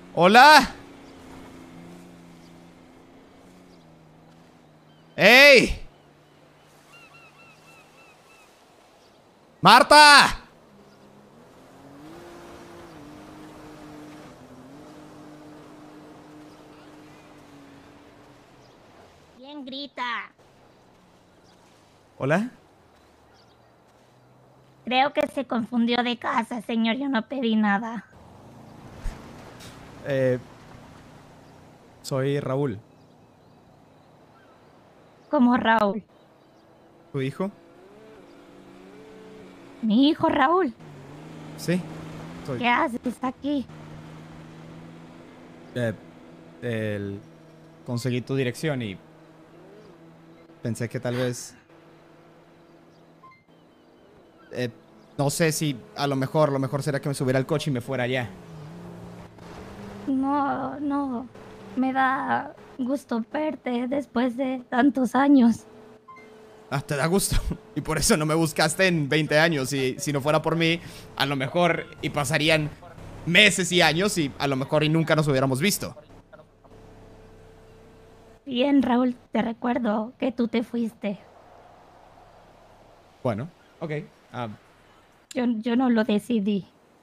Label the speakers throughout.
Speaker 1: ¡Hola! ¡Ey! ¡Marta!
Speaker 2: ¿Quién grita?
Speaker 1: ¿Hola?
Speaker 2: Creo que se confundió de casa, señor. Yo no pedí nada.
Speaker 1: Soy Raúl.
Speaker 2: Como Raúl.
Speaker 1: ¿Tu hijo?
Speaker 2: Mi hijo Raúl.
Speaker 1: Sí, soy.
Speaker 2: ¿Qué haces aquí?
Speaker 1: Eh, Conseguí tu dirección y pensé que tal vez... no sé si lo mejor será que me subiera al coche y me fuera allá.
Speaker 2: No, no. Me da gusto verte después de tantos años.
Speaker 1: Ah, te da gusto. Y por eso no me buscaste en 20 años. Y si no fuera por mí, a lo mejor y pasarían meses y años y a lo mejor y nunca nos hubiéramos visto.
Speaker 2: Bien, Raúl, te recuerdo que tú te fuiste.
Speaker 1: Bueno, ok. Ah,
Speaker 2: Yo no lo decidí.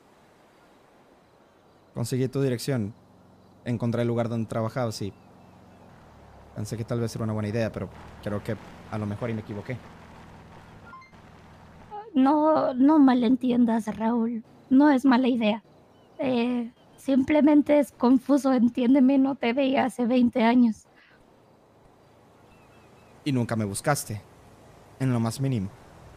Speaker 1: conseguí tu dirección. Encontré el lugar donde trabajabas y pensé que tal vez era una buena idea, pero creo que a lo mejor y me equivoqué.
Speaker 2: No, no malentiendas, Raúl. No es mala idea. Simplemente es confuso, entiéndeme, no te veía hace 20 años.
Speaker 1: Y nunca me buscaste. En lo más mínimo.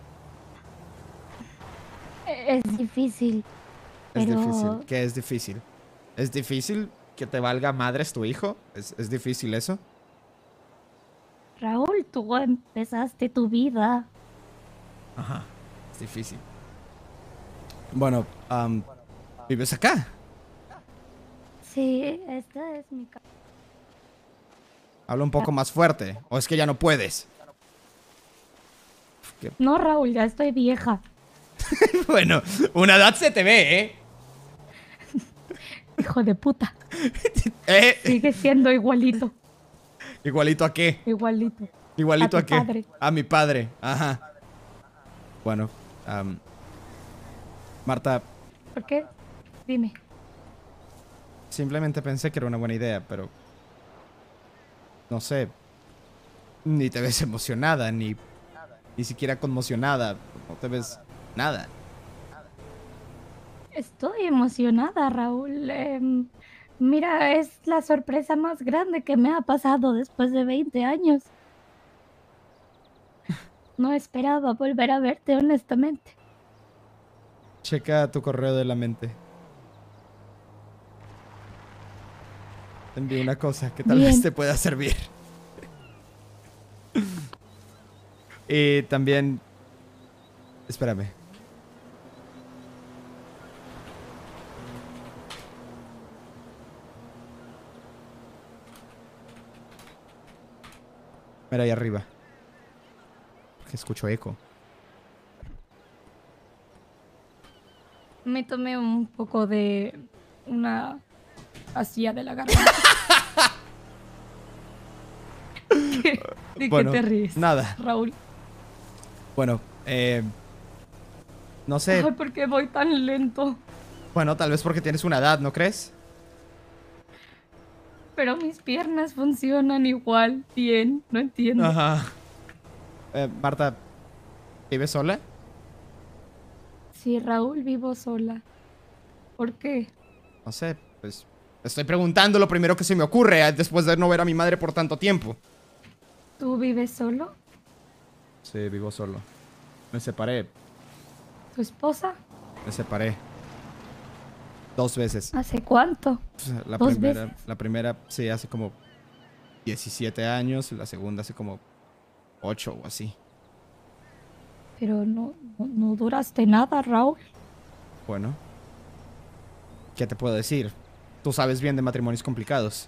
Speaker 2: Es difícil,
Speaker 1: Es difícil.
Speaker 2: pero
Speaker 1: ¿Qué es difícil? ¿Es difícil que te valga madres tu hijo? ¿Es difícil eso?
Speaker 2: Raúl, tú empezaste tu vida.
Speaker 1: Ajá. Es difícil. Bueno, ¿vives acá?
Speaker 2: Sí, esta es mi casa.
Speaker 1: Habla un poco más fuerte. ¿O es que ya no puedes?
Speaker 2: No, Raúl, ya estoy vieja.
Speaker 1: Bueno, una edad se te ve, ¿eh?
Speaker 2: Hijo de puta.
Speaker 1: ¿Eh?
Speaker 2: Sigue siendo igualito.
Speaker 1: ¿Igualito a qué?
Speaker 2: Igualito.
Speaker 1: ¿Igualito
Speaker 2: A
Speaker 1: a
Speaker 2: tu
Speaker 1: qué?
Speaker 2: padre.
Speaker 1: A mi padre. Ajá. Bueno, Marta,
Speaker 2: ¿Por qué? Dime.
Speaker 1: simplemente pensé que era una buena idea, pero... No sé. Ni te ves emocionada, ni siquiera conmocionada. No te ves nada.
Speaker 2: Estoy emocionada, Raúl. Mira, es la sorpresa más grande que me ha pasado después de 20 años. No esperaba volver a verte, honestamente.
Speaker 1: Checa tu correo de la mente. Te envío una cosa que tal vez
Speaker 2: Bien.
Speaker 1: te pueda servir. Y también... Espérame. Mira ahí arriba. Que escucho eco.
Speaker 2: Me tomé un poco de una pasilla de la garganta. ¿De qué
Speaker 1: Bueno,
Speaker 2: te ríes,
Speaker 1: nada.
Speaker 2: Raúl?
Speaker 1: Bueno, no sé.
Speaker 2: Ay, ¿por qué voy tan lento?
Speaker 1: Bueno, tal vez porque tienes una edad, ¿no crees?
Speaker 2: Pero mis piernas funcionan igual, bien, no entiendo.
Speaker 1: Ajá. Marta, ¿vives sola?
Speaker 2: Sí, Raúl, vivo sola. ¿Por qué?
Speaker 1: No sé, pues... Estoy preguntando lo primero que se me ocurre después de no ver a mi madre por tanto tiempo.
Speaker 2: ¿Tú vives solo?
Speaker 1: Sí, vivo solo. Me separé.
Speaker 2: ¿Tu esposa?
Speaker 1: Me separé. 2 veces.
Speaker 2: ¿Hace cuánto?
Speaker 1: La
Speaker 2: ¿Dos
Speaker 1: primera,
Speaker 2: veces?
Speaker 1: la primera, sí, hace como 17 años. La segunda hace como 8 o así.
Speaker 2: Pero no duraste nada, Raúl.
Speaker 1: Bueno, ¿qué te puedo decir? Tú sabes bien de matrimonios complicados.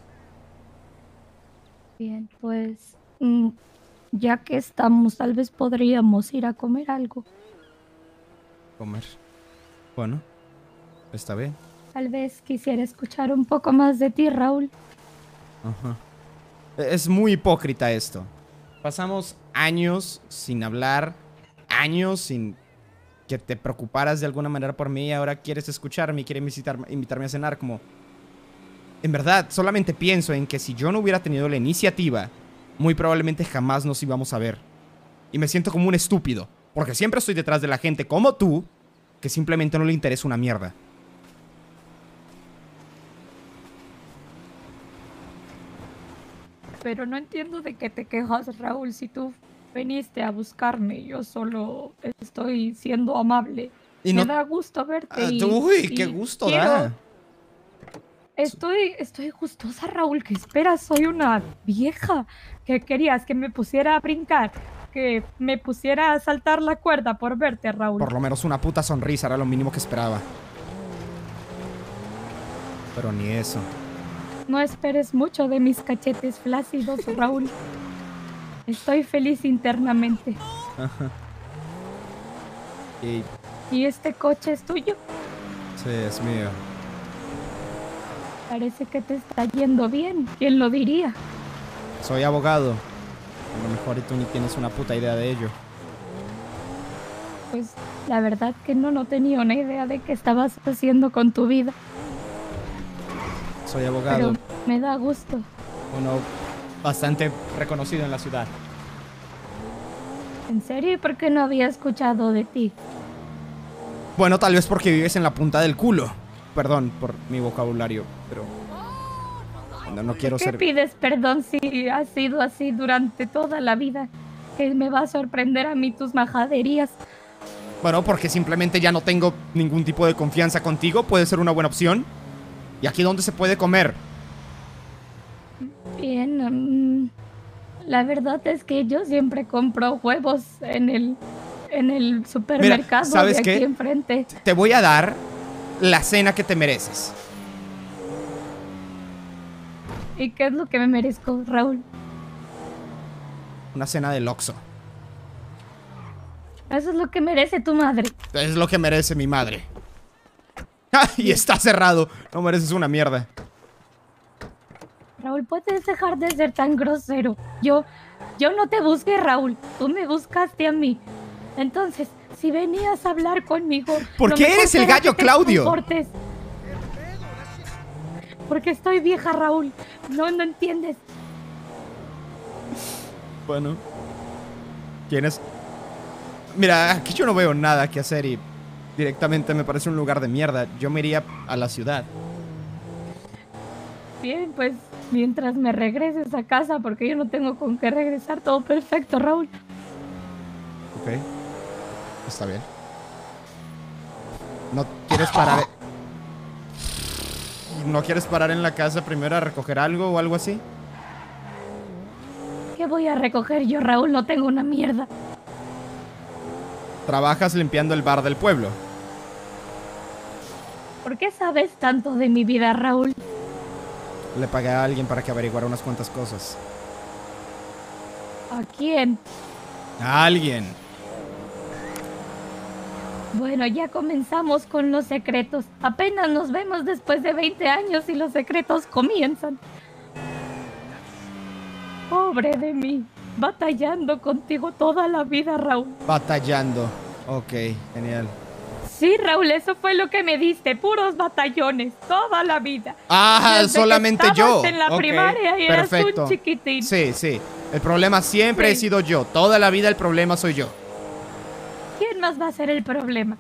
Speaker 2: Bien, pues ya que estamos, tal vez podríamos ir a comer algo.
Speaker 1: Comer. Bueno, está bien.
Speaker 2: Tal vez quisiera escuchar un poco más de ti, Raúl.
Speaker 1: Ajá. Es muy hipócrita esto. Pasamos años sin hablar, años sin que te preocuparas de alguna manera por mí y ahora quieres escucharme y quieres invitarme a cenar como... En verdad, solamente pienso en que si yo no hubiera tenido la iniciativa, muy probablemente jamás nos íbamos a ver. Y me siento como un estúpido, porque siempre estoy detrás de la gente como tú, que simplemente no le interesa una mierda.
Speaker 2: Pero no entiendo de qué te quejas, Raúl, si tú viniste a buscarme. Yo solo estoy siendo amable.
Speaker 1: Y
Speaker 2: Me
Speaker 1: no...
Speaker 2: da gusto verte
Speaker 1: uy, qué
Speaker 2: y
Speaker 1: gusto
Speaker 2: quiero...
Speaker 1: da.
Speaker 2: Estoy gustosa, Raúl. ¿Qué esperas? Soy una vieja. ¿Qué querías? ¿Que me pusiera a brincar? ¿Que me pusiera a saltar la cuerda por verte, Raúl?
Speaker 1: Por lo menos una puta sonrisa era lo mínimo que esperaba. Pero ni eso.
Speaker 2: No esperes mucho de mis cachetes flácidos, Raúl. Estoy feliz internamente.
Speaker 1: Ajá. Y...
Speaker 2: ¿Y este coche es tuyo?
Speaker 1: sí, es mío.
Speaker 2: Parece que te está yendo bien. ¿Quién lo diría?
Speaker 1: Soy abogado. A lo mejor y tú ni tienes una puta idea de ello.
Speaker 2: Pues la verdad que no tenía una idea de qué estabas haciendo con tu vida.
Speaker 1: Soy abogado.
Speaker 2: Pero me da gusto.
Speaker 1: Uno bastante reconocido en la ciudad.
Speaker 2: ¿En serio? ¿Y por qué no había escuchado de ti?
Speaker 1: Bueno, tal vez porque vives en la punta del culo. Perdón por mi vocabulario, pero... no quiero
Speaker 2: ¿Qué
Speaker 1: ser...
Speaker 2: pides perdón si has sido así durante toda la vida? Que me va a sorprender a mí tus majaderías.
Speaker 1: Bueno, porque simplemente ya no tengo ningún tipo de confianza contigo. Puede ser una buena opción. ¿Y aquí dónde se puede comer?
Speaker 2: Bien, la verdad es que yo siempre compro huevos en el supermercado.
Speaker 1: Mira, ¿sabes
Speaker 2: de aquí
Speaker 1: qué?
Speaker 2: enfrente.
Speaker 1: Te voy a dar la cena que te mereces.
Speaker 2: ¿Y qué es lo que me merezco, Raúl?
Speaker 1: Una cena del Oxxo.
Speaker 2: Eso es lo que merece tu madre.
Speaker 1: Es lo que merece mi madre. ¡Ah! Y está cerrado. No mereces una mierda.
Speaker 2: Raúl, ¿puedes dejar de ser tan grosero? Yo no te busqué, Raúl. Tú me buscaste a mí. Entonces, si venías a hablar conmigo...
Speaker 1: ¿Por
Speaker 2: lo
Speaker 1: qué
Speaker 2: mejor
Speaker 1: eres el
Speaker 2: será
Speaker 1: gallo
Speaker 2: que te
Speaker 1: Claudio?
Speaker 2: comportes. Porque estoy vieja, Raúl. No entiendes.
Speaker 1: Bueno. ¿Quién es? Mira, aquí yo no veo nada que hacer y directamente me parece un lugar de mierda. Yo me iría a la ciudad.
Speaker 2: Bien, pues mientras me regreses a casa, porque yo no tengo con qué regresar, todo perfecto, Raúl.
Speaker 1: Ok. Está bien. ¿No quieres parar? ¿No quieres parar en la casa primero a recoger algo o algo así?
Speaker 2: ¿Qué voy a recoger yo, Raúl? No tengo una mierda.
Speaker 1: Trabajas limpiando el bar del pueblo.
Speaker 2: ¿Por qué sabes tanto de mi vida, Raúl?
Speaker 1: Le pagué a alguien para que averiguara unas cuantas cosas.
Speaker 2: ¿A quién?
Speaker 1: ¿A alguien?
Speaker 2: Bueno, ya comenzamos con los secretos. Apenas nos vemos después de 20 años y los secretos comienzan. Pobre de mí, batallando contigo toda la vida, Raúl.
Speaker 1: Batallando. Ok, genial.
Speaker 2: Sí, Raúl, eso fue lo que me diste, puros batallones, toda la vida.
Speaker 1: Ah,
Speaker 2: Desde
Speaker 1: solamente
Speaker 2: que estabas
Speaker 1: yo.
Speaker 2: en la
Speaker 1: Ok,
Speaker 2: primaria y eras
Speaker 1: perfecto.
Speaker 2: un chiquitín.
Speaker 1: Sí, sí. El problema siempre he
Speaker 2: Sí.
Speaker 1: sido yo. Toda la vida el problema soy yo.
Speaker 2: ¿Quién más va a ser el problema?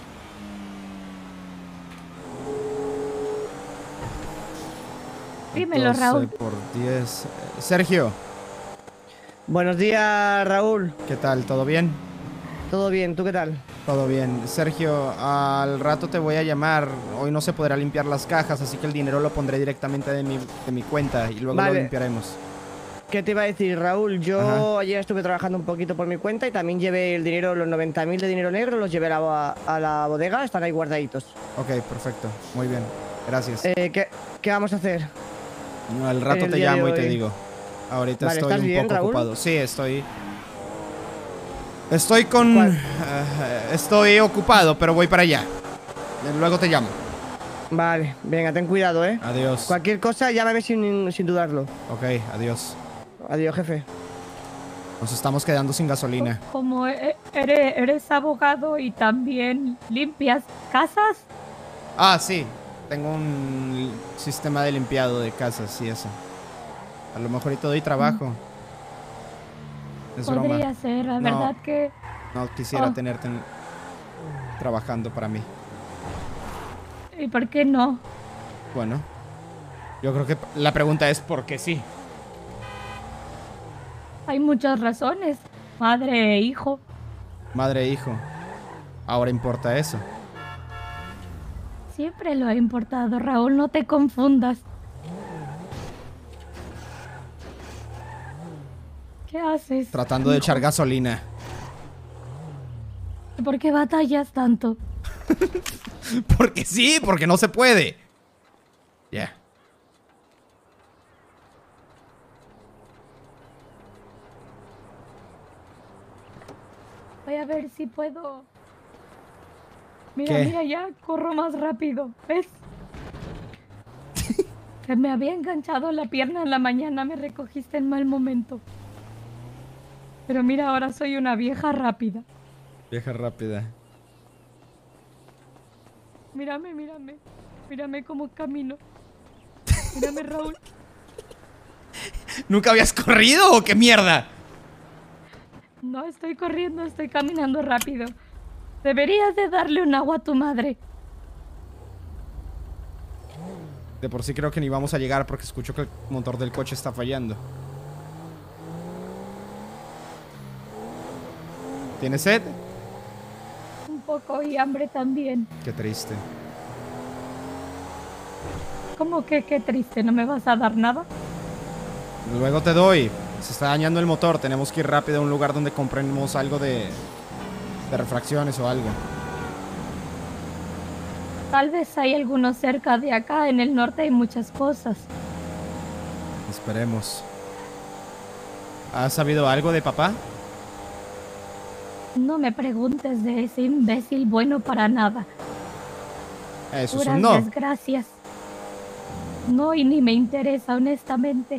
Speaker 2: Dímelo,
Speaker 1: 12
Speaker 2: Raúl.
Speaker 1: por 10. Sergio,
Speaker 3: Buenos días, Raúl.
Speaker 1: ¿qué tal? ¿Todo bien?
Speaker 3: ¿Todo bien? ¿Tú qué tal?
Speaker 1: Todo bien. Sergio, al rato te voy a llamar. Hoy no se podrá limpiar las cajas, así que el dinero lo pondré directamente de mi cuenta y luego lo
Speaker 3: Vale.
Speaker 1: limpiaremos.
Speaker 3: ¿Qué te iba a decir, Raúl? Yo
Speaker 1: Ajá.
Speaker 3: ayer estuve trabajando un poquito por mi cuenta y también llevé el dinero, los 90.000 de dinero negro, los llevé a la bodega, están ahí guardaditos.
Speaker 1: Ok, perfecto. Muy bien. Gracias.
Speaker 3: ¿Qué vamos a hacer?
Speaker 1: No, al rato
Speaker 3: en el
Speaker 1: te
Speaker 3: día de
Speaker 1: llamo y te
Speaker 3: hoy.
Speaker 1: digo. Ahorita
Speaker 3: Vale,
Speaker 1: estoy
Speaker 3: ¿estás
Speaker 1: un
Speaker 3: bien,
Speaker 1: poco
Speaker 3: Raúl?
Speaker 1: ocupado. Sí, Estoy con...
Speaker 3: ¿Cuál?
Speaker 1: estoy ocupado, pero voy para allá. Luego te llamo.
Speaker 3: Vale, venga, ten cuidado, ¿eh?
Speaker 1: Adiós.
Speaker 3: Cualquier cosa, llámame sin dudarlo.
Speaker 1: Ok, adiós.
Speaker 3: Adiós, jefe.
Speaker 1: Nos estamos quedando sin gasolina.
Speaker 2: Como eres abogado y también limpias casas,
Speaker 1: Ah, sí. Tengo un sistema de limpiado de casas y eso. A lo mejor y te doy trabajo. Es broma.
Speaker 2: podría ser, la
Speaker 1: No.
Speaker 2: verdad que...
Speaker 1: No quisiera
Speaker 2: Oh.
Speaker 1: tenerte trabajando para mí.
Speaker 2: ¿Y por qué no?
Speaker 1: Bueno, yo creo que la pregunta es ¿por qué sí?
Speaker 2: Hay muchas razones, madre e hijo.
Speaker 1: Madre e hijo. Ahora importa eso.
Speaker 2: Siempre lo ha importado, Raúl, no te confundas. ¿Qué haces?
Speaker 1: Tratando de echar gasolina.
Speaker 2: ¿Por qué batallas tanto?
Speaker 1: Porque sí, porque no se puede. Ya.
Speaker 2: Voy a ver si puedo... Mira,
Speaker 1: ¿Qué?
Speaker 2: mira, ya corro más rápido, ¿ves? Se me había enganchado la pierna en la mañana, me recogiste en mal momento. Pero mira, ahora soy una vieja rápida.
Speaker 1: Vieja rápida.
Speaker 2: Mírame, mírame. Mírame cómo camino. Mírame, Raúl.
Speaker 1: ¿Nunca habías corrido o qué mierda?
Speaker 2: No estoy corriendo, estoy caminando rápido. Deberías de darle un agua a tu madre.
Speaker 1: De por sí creo que ni vamos a llegar porque escucho que el motor del coche está fallando. ¿Tienes sed?
Speaker 2: Un poco y hambre también.
Speaker 1: Qué triste.
Speaker 2: ¿Cómo que qué triste? ¿No me vas a dar nada?
Speaker 1: Luego te doy. Se está dañando el motor. Tenemos que ir rápido a un lugar donde compremos algo de refracciones o algo.
Speaker 2: Tal vez hay alguno cerca de acá. En el norte hay muchas cosas.
Speaker 1: Esperemos. ¿Has sabido algo de papá?
Speaker 2: No me preguntes de ese imbécil bueno para nada.
Speaker 1: Eso es
Speaker 2: Puras
Speaker 1: un no.
Speaker 2: desgracias. No, y ni me interesa, honestamente.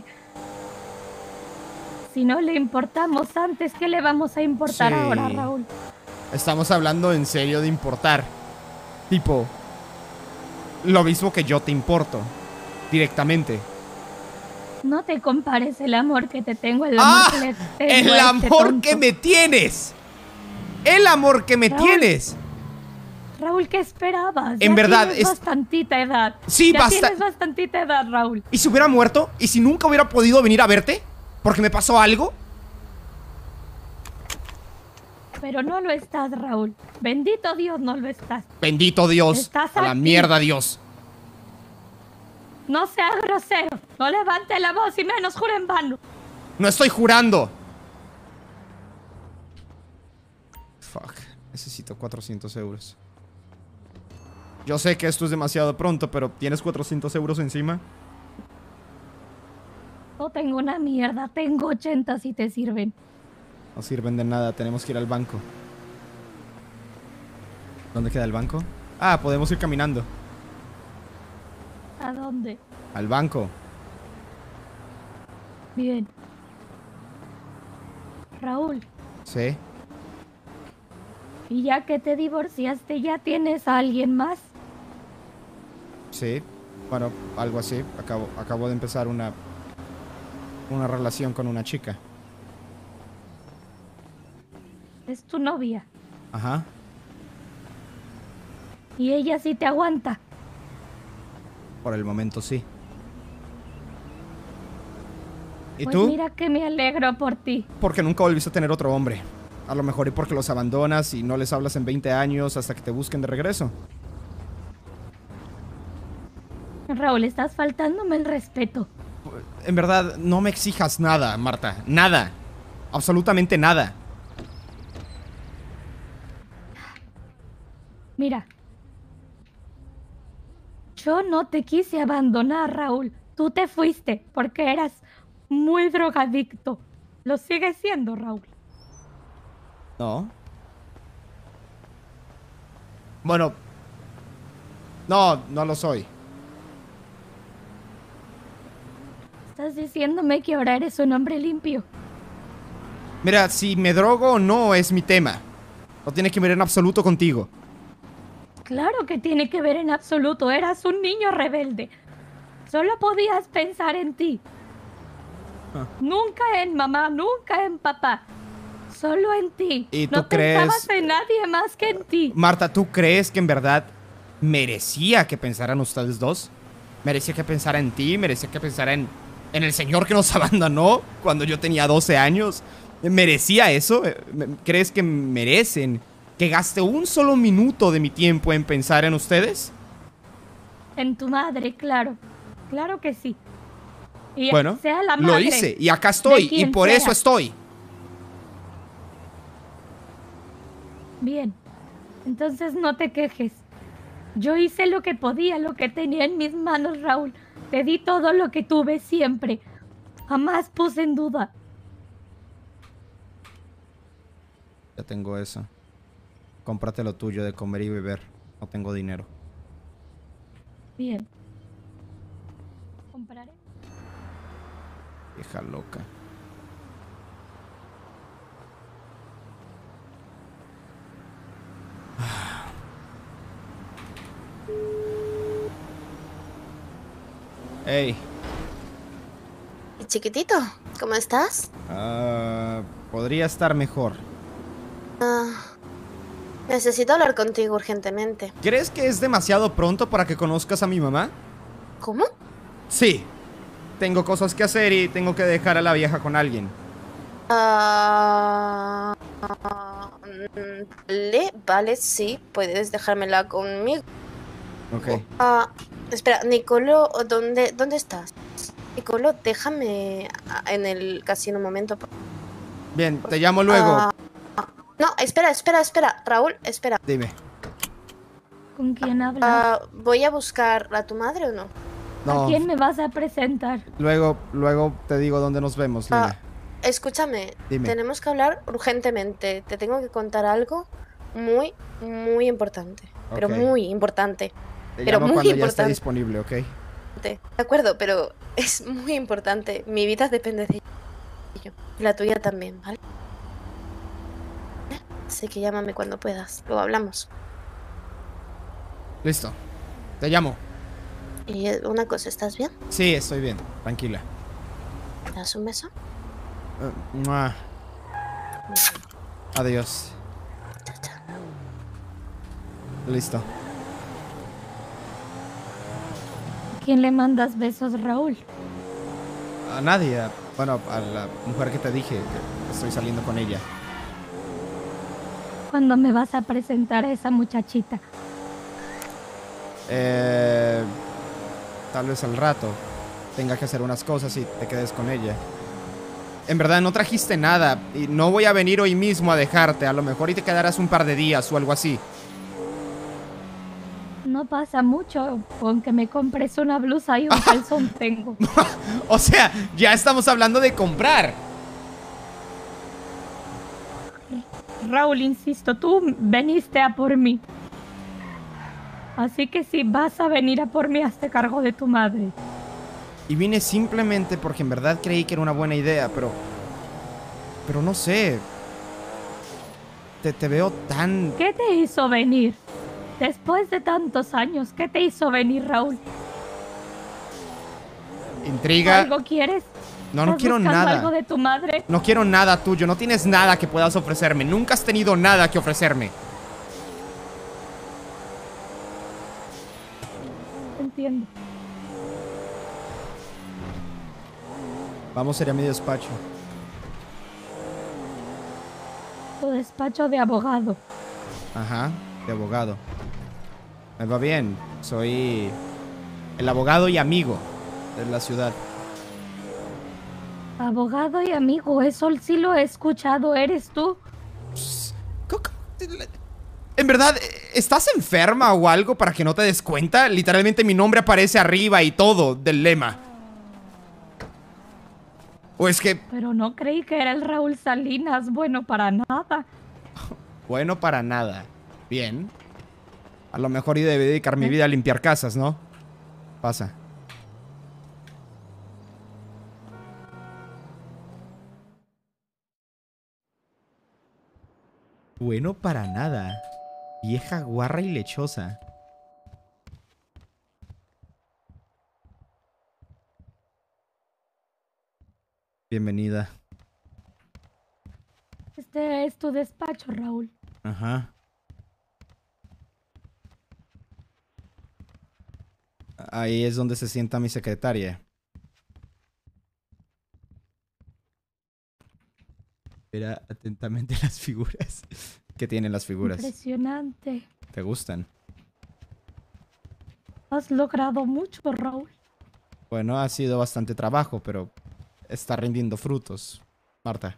Speaker 2: Si no le importamos antes, ¿qué le vamos a importar
Speaker 1: Sí.
Speaker 2: ahora, Raúl?
Speaker 1: Estamos hablando en serio de importar. Tipo, lo mismo que yo te importo. Directamente.
Speaker 2: No te compares el amor que te tengo, el amor
Speaker 1: ¡Ah!
Speaker 2: que le tengo
Speaker 1: ¡El
Speaker 2: a este
Speaker 1: amor
Speaker 2: tonto.
Speaker 1: que me tienes! ¡El amor que me
Speaker 2: Raúl,
Speaker 1: tienes!
Speaker 2: Raúl, ¿qué esperabas?
Speaker 1: En
Speaker 2: Ya
Speaker 1: verdad,
Speaker 2: tienes
Speaker 1: es-
Speaker 2: bastantita edad.
Speaker 1: Sí,
Speaker 2: ya
Speaker 1: basta-
Speaker 2: tienes bastantita edad, Raúl.
Speaker 1: ¿Y si hubiera muerto? ¿Y si nunca hubiera podido venir a verte? ¿Porque me pasó algo?
Speaker 2: Pero no lo estás, Raúl. Bendito Dios, no lo estás.
Speaker 1: Bendito Dios.
Speaker 2: Estás
Speaker 1: A la
Speaker 2: aquí.
Speaker 1: mierda, Dios.
Speaker 2: No seas grosero. No levante la voz y menos jure en vano.
Speaker 1: No estoy jurando. Fuck. Necesito 400 euros. Yo sé que esto es demasiado pronto, pero ¿tienes 400 euros encima?
Speaker 2: No tengo una mierda. Tengo 80 si te sirven.
Speaker 1: No sirven de nada, tenemos que ir al banco. ¿Dónde queda el banco? Ah, podemos ir caminando.
Speaker 2: ¿A dónde?
Speaker 1: Al banco.
Speaker 2: Bien. Raúl,
Speaker 1: Sí.
Speaker 2: y ya que te divorciaste, ¿ya tienes a alguien más?
Speaker 1: Sí. Bueno, algo así. Acabo de empezar una relación con una chica.
Speaker 2: Es tu novia.
Speaker 1: Ajá.
Speaker 2: Y ella sí te aguanta.
Speaker 1: Por el momento sí. ¿Y
Speaker 2: Pues
Speaker 1: tú?
Speaker 2: mira que me alegro por ti.
Speaker 1: Porque nunca volviste a tener otro hombre. A lo mejor y porque los abandonas y no les hablas en 20 años hasta que te busquen de regreso.
Speaker 2: Raúl, estás faltándome el respeto.
Speaker 1: En verdad, no me exijas nada, Marta. Nada. Absolutamente nada.
Speaker 2: Mira. Yo no te quise abandonar, Raúl. Tú te fuiste porque eras muy drogadicto. Lo sigues siendo, Raúl.
Speaker 1: No. Bueno, No, no lo soy.
Speaker 2: Estás diciéndome que ahora eres un hombre limpio.
Speaker 1: Mira, si me drogo o no es mi tema. No tiene que ver en absoluto contigo.
Speaker 2: Claro que tiene que ver en absoluto. Eras un niño rebelde. Solo podías pensar en ti. Nunca en mamá, nunca en papá. Solo en ti.
Speaker 1: ¿Y tú
Speaker 2: no
Speaker 1: crees-
Speaker 2: pensabas en nadie más que en ti.
Speaker 1: Marta, ¿tú crees que en verdad merecía que pensaran ustedes dos? ¿Merecía que pensara en ti? ¿Merecía que pensara en el señor que nos abandonó cuando yo tenía 12 años? ¿Merecía eso? ¿Crees que merecen que gaste un solo minuto de mi tiempo en pensar en ustedes?
Speaker 2: En tu madre, claro. Claro que sí. Y
Speaker 1: Bueno,
Speaker 2: sea la
Speaker 1: lo
Speaker 2: madre
Speaker 1: hice y acá estoy
Speaker 2: de
Speaker 1: y
Speaker 2: quien
Speaker 1: por eso
Speaker 2: sea.
Speaker 1: estoy.
Speaker 2: Bien. Entonces no te quejes. Yo hice lo que podía, lo que tenía en mis manos, Raúl. Te di todo lo que tuve siempre. Jamás puse en duda.
Speaker 1: Ya tengo eso. Cómprate lo tuyo de comer y beber. No tengo dinero.
Speaker 2: Bien. Compraré.
Speaker 1: Vieja loca. Hey,
Speaker 4: Chiquitito, ¿cómo estás?
Speaker 1: podría estar mejor.
Speaker 4: Necesito hablar contigo urgentemente.
Speaker 1: ¿Crees que es demasiado pronto para que conozcas a mi mamá?
Speaker 4: ¿Cómo?
Speaker 1: Sí. Tengo cosas que hacer y tengo que dejar a la vieja con alguien.
Speaker 4: Vale, sí, puedes dejármela conmigo.
Speaker 1: Ok.
Speaker 4: Espera, Nicolo, ¿dónde estás? Nicolo, déjame en el casino un momento.
Speaker 1: Bien, te llamo luego.
Speaker 4: No, espera, Raúl, espera.
Speaker 1: Dime.
Speaker 2: ¿Con quién hablas?
Speaker 4: ¿Voy a buscar a tu madre o no?
Speaker 1: No,
Speaker 2: ¿A quién me vas a presentar?
Speaker 1: luego te digo dónde nos vemos, Lina.
Speaker 4: Escúchame,
Speaker 1: Dime.
Speaker 4: tenemos que hablar urgentemente. Te tengo que contar algo muy, muy importante. Pero
Speaker 1: Ok.
Speaker 4: muy importante.
Speaker 1: Te
Speaker 4: pero
Speaker 1: llamo
Speaker 4: muy
Speaker 1: cuando ya esté
Speaker 4: importante.
Speaker 1: disponible, ¿ok?
Speaker 4: De acuerdo, pero es muy importante. Mi vida depende de ello. Y la tuya también, ¿vale? Así que llámame cuando puedas. Luego hablamos.
Speaker 1: Listo. Te llamo.
Speaker 4: Y una cosa, ¿estás bien?
Speaker 1: Sí, estoy bien. Tranquila.
Speaker 4: ¿Me das un beso?
Speaker 1: Mua. Adiós.
Speaker 4: Chao, chao.
Speaker 1: Listo.
Speaker 2: ¿A quién le mandas besos, Raúl?
Speaker 1: A nadie. Bueno, a la mujer que te dije que estoy saliendo con ella.
Speaker 2: ¿Cuándo me vas a presentar a esa muchachita?
Speaker 1: Tal vez al rato tenga que hacer unas cosas y te quedes con ella. En verdad no trajiste nada y no voy a venir hoy mismo a dejarte. A lo mejor y te quedarás un par de días o algo así.
Speaker 2: No pasa mucho con que me compres una blusa y un calzón tengo.
Speaker 1: O sea, ya estamos hablando de comprar.
Speaker 2: Raúl, insisto, tú veniste a por mí. Así que si vas a venir a por mí, hazte cargo de tu madre.
Speaker 1: Y vine simplemente porque en verdad creí que era una buena idea, pero no sé. Te veo tan...
Speaker 2: ¿Qué te hizo venir? Después de tantos años, ¿qué te hizo venir, Raúl?
Speaker 1: Intriga.
Speaker 2: ¿Algo quieres?
Speaker 1: No, no
Speaker 2: ¿Estás
Speaker 1: quiero
Speaker 2: buscando
Speaker 1: nada.
Speaker 2: algo de tu madre?
Speaker 1: No quiero nada tuyo. No tienes nada que puedas ofrecerme. Nunca has tenido nada que ofrecerme.
Speaker 2: Entiendo.
Speaker 1: Vamos a ir a mi despacho.
Speaker 2: Tu despacho de abogado.
Speaker 1: Ajá, de abogado. Me va bien. Soy el abogado y amigo de la ciudad.
Speaker 2: Abogado y amigo, eso sí lo he escuchado. ¿Eres tú?
Speaker 1: ¿En verdad estás enferma o algo para que no te des cuenta? Literalmente mi nombre aparece arriba y todo del lema. ¿O es que...
Speaker 2: Pero no creí que era el Raúl Salinas. Bueno, para nada.
Speaker 1: Bueno, para nada. Bien. A lo mejor yo debí dedicar mi vida a limpiar casas, ¿no? Pasa. Bueno para nada. Vieja guarra y lechosa. Bienvenida.
Speaker 2: Este es tu despacho, Raúl.
Speaker 1: Ajá. Ahí es donde se sienta mi secretaria. Mira atentamente las figuras. ¿Qué tienen las figuras?
Speaker 2: Impresionante.
Speaker 1: ¿Te gustan?
Speaker 2: Has logrado mucho, Raúl.
Speaker 1: Bueno, ha sido bastante trabajo, pero está rindiendo frutos, Marta.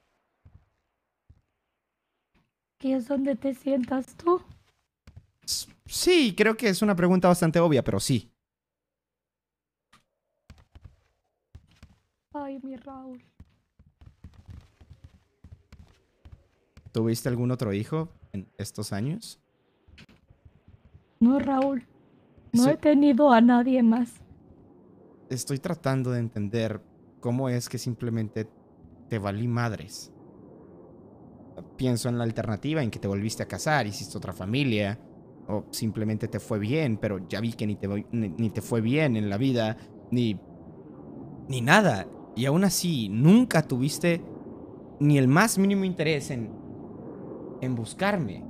Speaker 2: ¿Qué es donde te sientas tú?
Speaker 1: Sí, creo que es una pregunta bastante obvia, pero sí.
Speaker 2: Ay, mi Raúl.
Speaker 1: ¿Tuviste algún otro hijo en estos años?
Speaker 2: No, Raúl. No
Speaker 1: Eso-
Speaker 2: he tenido a nadie más.
Speaker 1: Estoy tratando de entender cómo es que simplemente te valí madres. Pienso en la alternativa en que te volviste a casar, hiciste otra familia, o simplemente te fue bien, pero ya vi que ni te fue bien en la vida, ni nada. Y aún así, nunca tuviste ni el más mínimo interés en buscarme.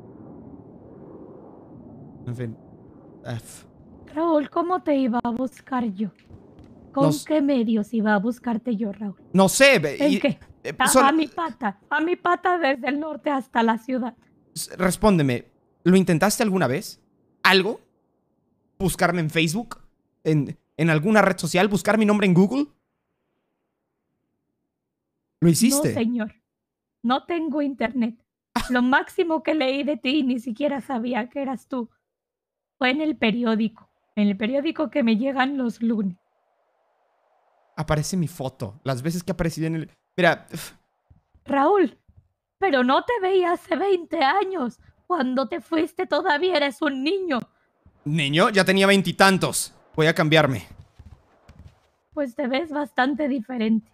Speaker 1: En fin.
Speaker 2: Raúl, ¿cómo te iba a buscar yo? ¿Con
Speaker 1: No s-
Speaker 2: qué medios iba a buscarte yo, Raúl?
Speaker 1: No sé.
Speaker 2: ¿En qué? A mi pata desde el norte hasta la ciudad.
Speaker 1: Respóndeme. ¿Lo intentaste alguna vez? ¿Algo? ¿Buscarme en Facebook? ¿En alguna red social? ¿Buscar mi nombre en Google? ¿Lo hiciste?
Speaker 2: No, señor. No tengo internet. Lo máximo que leí de ti, ni siquiera sabía que eras tú, fue en el periódico. En el periódico que me llegan los lunes.
Speaker 1: Aparece mi foto. Las veces que ha aparecido en el... Mira,
Speaker 2: Raúl, pero no te veía hace 20 años. Cuando te fuiste todavía eres un niño.
Speaker 1: niño, ya tenía 20 y tantos. Voy a cambiarme.
Speaker 2: Pues te ves bastante diferente.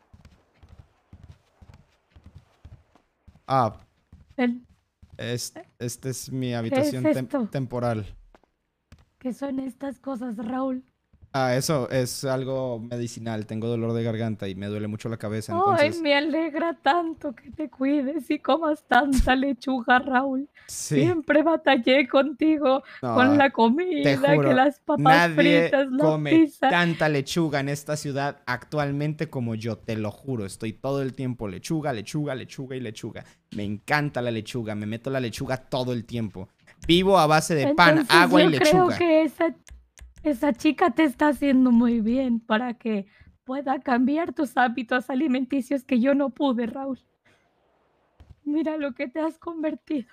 Speaker 1: Ah,
Speaker 2: El-
Speaker 1: esta es mi habitación
Speaker 2: esto?
Speaker 1: temporal.
Speaker 2: ¿Qué son estas cosas, Raúl?
Speaker 1: Ah, eso es algo medicinal. Tengo dolor de garganta y me duele mucho la cabeza,
Speaker 2: Ay,
Speaker 1: entonces...
Speaker 2: me alegra tanto que te cuides y comas tanta lechuga, Raúl.
Speaker 1: Sí.
Speaker 2: Siempre batallé contigo
Speaker 1: No,
Speaker 2: con la
Speaker 1: te
Speaker 2: comida,
Speaker 1: juro,
Speaker 2: que las papas
Speaker 1: nadie
Speaker 2: fritas, la
Speaker 1: come
Speaker 2: pizza.
Speaker 1: tanta lechuga en esta ciudad actualmente como yo, te lo juro. Estoy todo el tiempo lechuga, lechuga, lechuga y lechuga. Me encanta la lechuga, me meto la lechuga todo el tiempo. Vivo a base de pan,
Speaker 2: Entonces
Speaker 1: agua y
Speaker 2: yo
Speaker 1: lechuga.
Speaker 2: creo que esa chica te está haciendo muy bien para que pueda cambiar tus hábitos alimenticios que yo no pude, Raúl. Mira lo que te has convertido.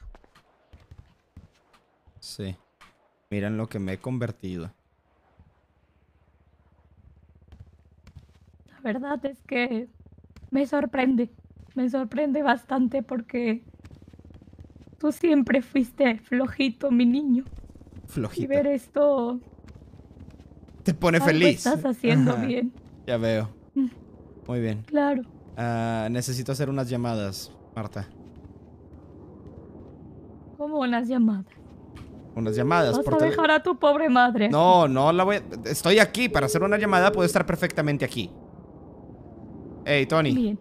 Speaker 1: Sí, miren lo que me he convertido.
Speaker 2: La verdad es que me sorprende bastante porque tú siempre fuiste flojito, mi niño. Y
Speaker 1: Flojita.
Speaker 2: ver esto,
Speaker 1: Te pone
Speaker 2: algo
Speaker 1: feliz.
Speaker 2: estás haciendo
Speaker 1: Ajá,
Speaker 2: bien.
Speaker 1: ya veo.
Speaker 2: Mm.
Speaker 1: Muy bien.
Speaker 2: Claro.
Speaker 1: Necesito hacer unas llamadas, Marta.
Speaker 2: Como unas llamadas.
Speaker 1: Unas llamadas.
Speaker 2: Vas
Speaker 1: por
Speaker 2: a
Speaker 1: tele-
Speaker 2: dejar a tu pobre madre aquí.
Speaker 1: No, no la voy a... Estoy aquí. Para hacer una llamada puedo estar perfectamente aquí. Hey, Tony.
Speaker 2: Bien.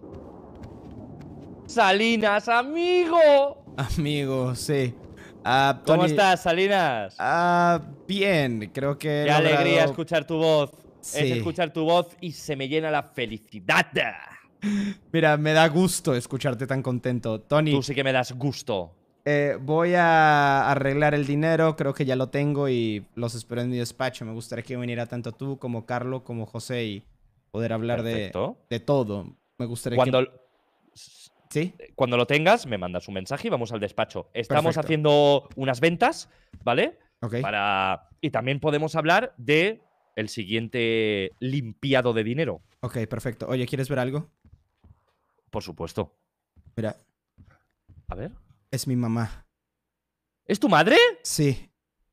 Speaker 5: Salinas, amigo.
Speaker 1: Amigo, sí.
Speaker 5: ¿Cómo
Speaker 1: Tony,
Speaker 5: estás, Salinas?
Speaker 1: bien. Creo que he
Speaker 5: Qué alegría
Speaker 1: logrado-
Speaker 5: escuchar tu voz.
Speaker 1: Sí.
Speaker 5: Es escuchar tu voz y se me llena la felicidad.
Speaker 1: Mira, me da gusto escucharte tan contento. Tony,
Speaker 5: Tú sí que me das gusto.
Speaker 1: voy a arreglar el dinero. Creo que ya lo tengo y los espero en mi despacho. Me gustaría que viniera tanto tú como Carlo como José y poder hablar
Speaker 5: Perfecto.
Speaker 1: de todo. Me gustaría
Speaker 5: Cuando,
Speaker 1: que... ¿Sí?
Speaker 5: cuando lo tengas, me mandas un mensaje y vamos al despacho. Estamos
Speaker 1: Perfecto.
Speaker 5: haciendo unas ventas, ¿vale?
Speaker 1: Ok.
Speaker 5: Y también podemos hablar de el siguiente limpiado de dinero.
Speaker 1: Ok, perfecto. Oye, ¿quieres ver algo?
Speaker 5: Por supuesto.
Speaker 1: Mira,
Speaker 5: A ver.
Speaker 1: es mi mamá.
Speaker 5: ¿Es tu madre?
Speaker 1: Sí.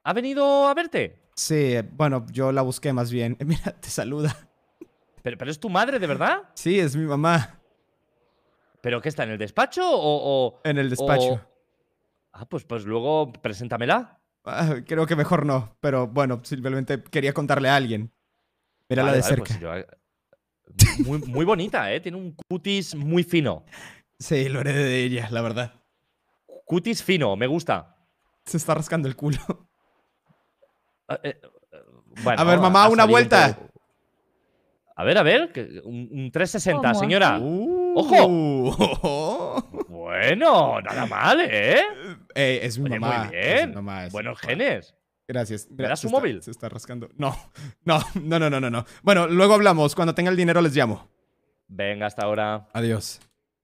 Speaker 5: ¿Ha venido a verte?
Speaker 1: Sí, bueno, yo la busqué más bien. Mira, te saluda.
Speaker 5: ¿Pero es tu madre, de verdad?
Speaker 1: Sí, es mi mamá.
Speaker 5: ¿Pero qué está, en el despacho o...?
Speaker 1: En el despacho.
Speaker 5: Ah, pues luego preséntamela.
Speaker 1: Ah, creo que mejor no, pero bueno, simplemente quería contarle a alguien. Mírala de cerca.
Speaker 5: Pues muy bonita, ¿eh? Tiene un cutis muy fino.
Speaker 1: Sí, lo heredé de ella, la verdad.
Speaker 5: Cutis fino, me gusta.
Speaker 1: Se está rascando el culo.
Speaker 5: Ah, bueno,
Speaker 1: A ver, mamá,
Speaker 5: ha
Speaker 1: una
Speaker 5: salido un
Speaker 1: vuelta.
Speaker 5: poco- A ver, un 360,
Speaker 2: ¿Cómo
Speaker 5: señora.
Speaker 2: así?
Speaker 5: ¡Ojo! Bueno, nada mal, ¿eh?
Speaker 1: Es mi
Speaker 5: Oye,
Speaker 1: mamá.
Speaker 5: muy bien.
Speaker 1: Es mi mamá, es mi
Speaker 5: Buenos
Speaker 1: mamá.
Speaker 5: genes.
Speaker 1: Gracias.
Speaker 5: ¿Me das
Speaker 1: se
Speaker 5: su
Speaker 1: está-
Speaker 5: móvil?
Speaker 1: Se está rascando. No. Bueno, luego hablamos. Cuando tenga el dinero les llamo.
Speaker 5: Venga, hasta ahora.
Speaker 1: Adiós.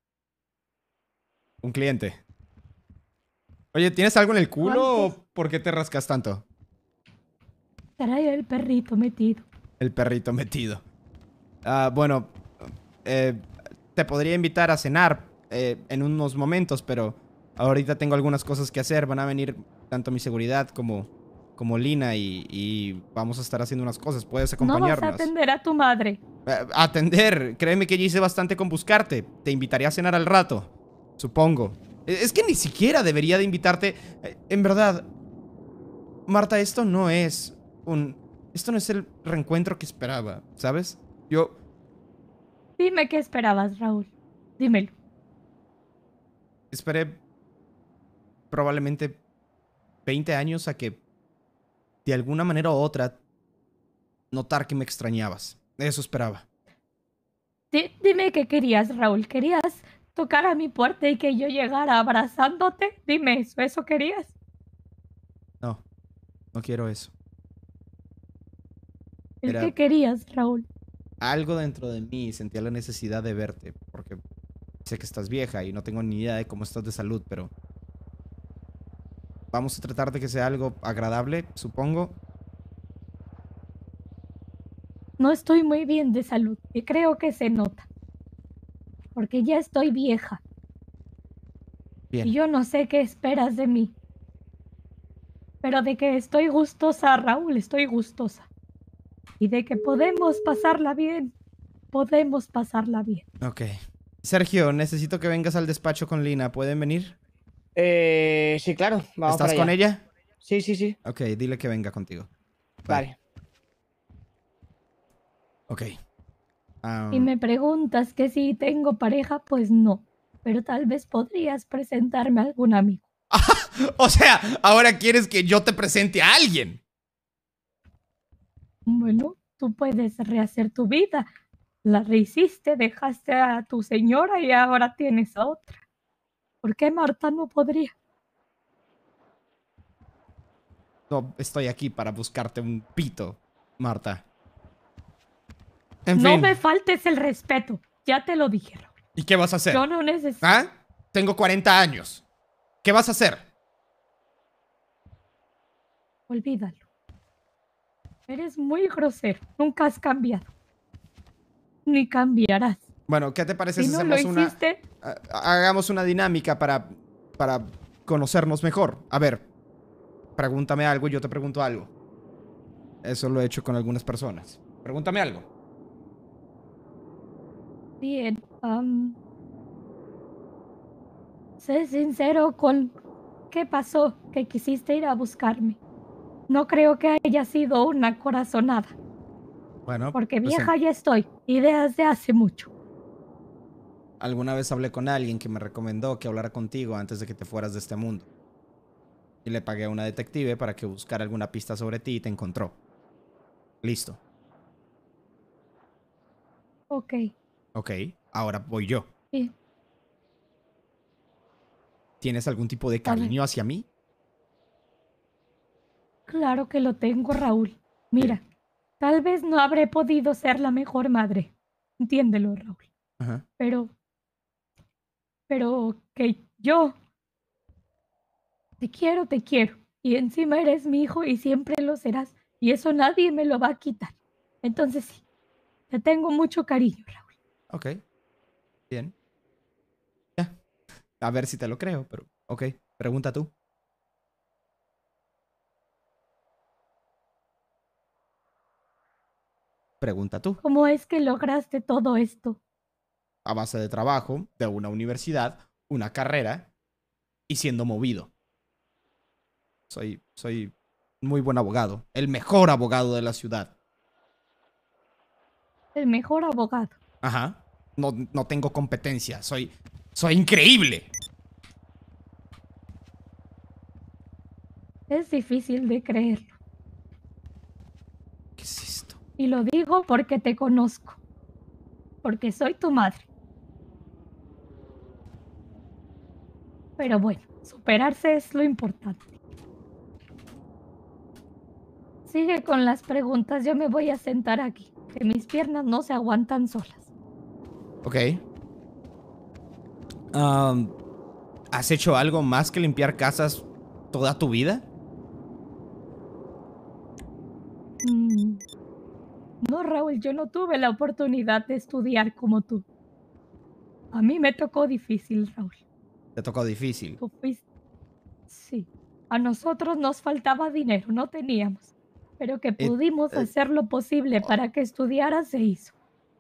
Speaker 1: Un cliente. Oye, ¿tienes algo en el culo
Speaker 2: ¿Cuántos?
Speaker 1: o por qué te rascas tanto?
Speaker 2: Trae el perrito metido.
Speaker 1: El perrito metido. Bueno, eh, te podría invitar a cenar en unos momentos, pero ahorita tengo algunas cosas que hacer. Van a venir tanto mi seguridad como Lina y vamos a estar haciendo unas cosas. ¿Puedes
Speaker 2: No vas a
Speaker 1: acompañarnos?
Speaker 2: atender a tu madre.
Speaker 1: Atender. Créeme que ya hice bastante con buscarte. Te invitaría a cenar al rato. Supongo. Es que ni siquiera debería de invitarte. En verdad, Marta, esto no es el reencuentro que esperaba, ¿sabes? Yo
Speaker 2: Dime qué esperabas, Raúl. Dímelo.
Speaker 1: esperé probablemente 20 años a que de alguna manera u otra notar que me extrañabas. Eso esperaba.
Speaker 2: Dime qué querías, Raúl. ¿Querías tocar a mi puerta y que yo llegara abrazándote? Dime eso. ¿Eso querías?
Speaker 1: No, no quiero eso.
Speaker 2: ¿El
Speaker 1: Era-
Speaker 2: qué querías, Raúl?
Speaker 1: Algo dentro de mí sentía la necesidad de verte, porque sé que estás vieja y no tengo ni idea de cómo estás de salud, pero vamos a tratar de que sea algo agradable, supongo.
Speaker 2: No estoy muy bien de salud y creo que se nota. Porque ya estoy vieja y
Speaker 1: Bien.
Speaker 2: yo no sé qué esperas de mí. Pero de que estoy gustosa, Raúl, estoy gustosa. Y de que podemos pasarla bien. Podemos pasarla bien.
Speaker 1: Ok. Sergio, necesito que vengas al despacho con Lina. ¿Pueden venir?
Speaker 3: Sí, claro. Vamos
Speaker 1: ¿Estás
Speaker 3: para
Speaker 1: con
Speaker 3: allá.
Speaker 1: ella?
Speaker 3: Sí, sí, sí.
Speaker 1: Ok, dile que venga contigo.
Speaker 3: Vale.
Speaker 1: Ok.
Speaker 2: Y me preguntas que si tengo pareja, pues no. Pero tal vez podrías presentarme a algún amigo.
Speaker 1: O sea, ahora quieres que yo te presente a alguien.
Speaker 2: Bueno, tú puedes rehacer tu vida. La rehiciste, dejaste a tu señora y ahora tienes a otra. ¿Por qué Marta no podría?
Speaker 1: No estoy aquí para buscarte un pito, Marta. En
Speaker 2: No
Speaker 1: fin.
Speaker 2: me faltes el respeto. Ya te lo dije, Raúl.
Speaker 1: ¿Y qué vas a hacer?
Speaker 2: Yo no necesito...
Speaker 1: ¿Ah? Tengo 40 años. ¿Qué vas a hacer?
Speaker 2: Olvídalo. Eres muy grosero. Nunca has cambiado. Ni cambiarás.
Speaker 1: Bueno, ¿qué te parece
Speaker 2: Si
Speaker 1: si
Speaker 2: no lo
Speaker 1: hacemos
Speaker 2: hiciste,
Speaker 1: hagamos una dinámica para conocernos mejor? A ver, pregúntame algo y yo te pregunto algo. Eso lo he hecho con algunas personas. Pregúntame algo.
Speaker 2: bien. Sé sincero con qué pasó que quisiste ir a buscarme. No creo que haya sido una corazonada,
Speaker 1: Bueno,
Speaker 2: porque
Speaker 1: pues,
Speaker 2: vieja ya estoy, y desde hace mucho.
Speaker 1: alguna vez hablé con alguien que me recomendó que hablara contigo antes de que te fueras de este mundo. Y le pagué a una detective para que buscara alguna pista sobre ti y te encontró. Listo.
Speaker 2: Ok.
Speaker 1: Ok, ahora voy yo.
Speaker 2: Sí.
Speaker 1: ¿Tienes algún tipo de
Speaker 2: A ver.
Speaker 1: cariño hacia mí?
Speaker 2: Claro que lo tengo, Raúl. Mira, tal vez no habré podido ser la mejor madre. Entiéndelo, Raúl.
Speaker 1: Ajá.
Speaker 2: Pero que yo te quiero, te quiero. Y encima eres mi hijo y siempre lo serás. Y eso nadie me lo va a quitar. Entonces sí, te tengo mucho cariño, Raúl.
Speaker 1: Ok. Bien. Ya. A ver si te lo creo, pero... Ok, pregunta tú. Pregunta tú.
Speaker 2: ¿Cómo es que lograste todo esto?
Speaker 1: A base de trabajo, de una universidad, una carrera y siendo movido. Soy muy buen abogado. El mejor abogado de la ciudad.
Speaker 2: El mejor abogado.
Speaker 1: Ajá. No tengo competencia. Soy increíble.
Speaker 2: Es difícil de creerlo.
Speaker 1: ¿Qué es esto?
Speaker 2: Y lo digo porque te conozco. Porque soy tu madre. Pero bueno, superarse es lo importante. Sigue con las preguntas, yo me voy a sentar aquí, que mis piernas no se aguantan solas.
Speaker 1: Ok. ¿Has hecho algo más que limpiar casas toda tu vida?
Speaker 2: No, Raúl, yo no tuve la oportunidad de estudiar como tú. A mí me tocó difícil, Raúl.
Speaker 1: Te tocó difícil.
Speaker 2: Tú fuiste... Sí, a nosotros nos faltaba dinero, no teníamos. Pero que pudimos hacer lo posible para que estudiaras se hizo.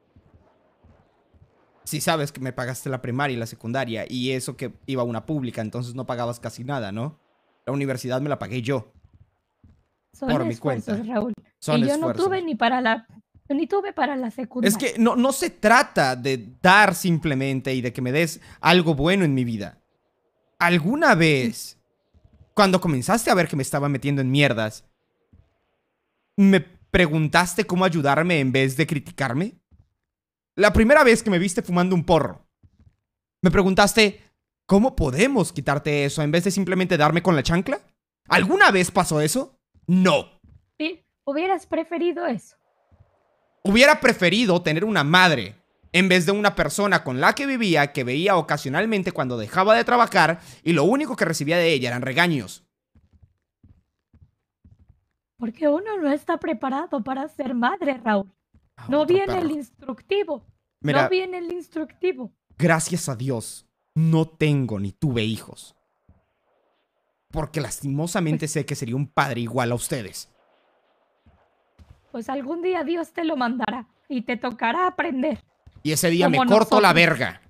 Speaker 1: Sí sabes que me pagaste la primaria y la secundaria y eso que iba a una pública, entonces no pagabas casi nada, ¿no? La universidad me la pagué yo.
Speaker 2: Son
Speaker 1: Por mi
Speaker 2: esfuerzos,
Speaker 1: cuenta.
Speaker 2: Raúl.
Speaker 1: Son
Speaker 2: y yo
Speaker 1: esfuerzos.
Speaker 2: no tuve ni tuve para la secundaria.
Speaker 1: Es que no se trata de dar simplemente y de que me des algo bueno en mi vida. ¿Alguna vez, cuando comenzaste a ver que me estaba metiendo en mierdas, me preguntaste cómo ayudarme en vez de criticarme? La primera vez que me viste fumando un porro, me preguntaste, ¿cómo podemos quitarte eso en vez de simplemente darme con la chancla? ¿Alguna vez pasó eso? No.
Speaker 2: Sí, hubieras preferido eso.
Speaker 1: Hubiera preferido tener una madre en vez de una persona con la que vivía, que veía ocasionalmente cuando dejaba de trabajar y lo único que recibía de ella eran regaños.
Speaker 2: Porque uno no está preparado para ser madre, Raúl. No
Speaker 1: Otro
Speaker 2: viene
Speaker 1: perro.
Speaker 2: el instructivo.
Speaker 1: Mira,
Speaker 2: No viene el instructivo.
Speaker 1: gracias a Dios, no tengo ni tuve hijos. Porque lastimosamente sé que sería un padre igual a ustedes.
Speaker 2: Pues algún día Dios te lo mandará y te tocará aprender.
Speaker 1: Y ese día me
Speaker 2: Como
Speaker 1: corto la
Speaker 2: nosotros.
Speaker 1: verga.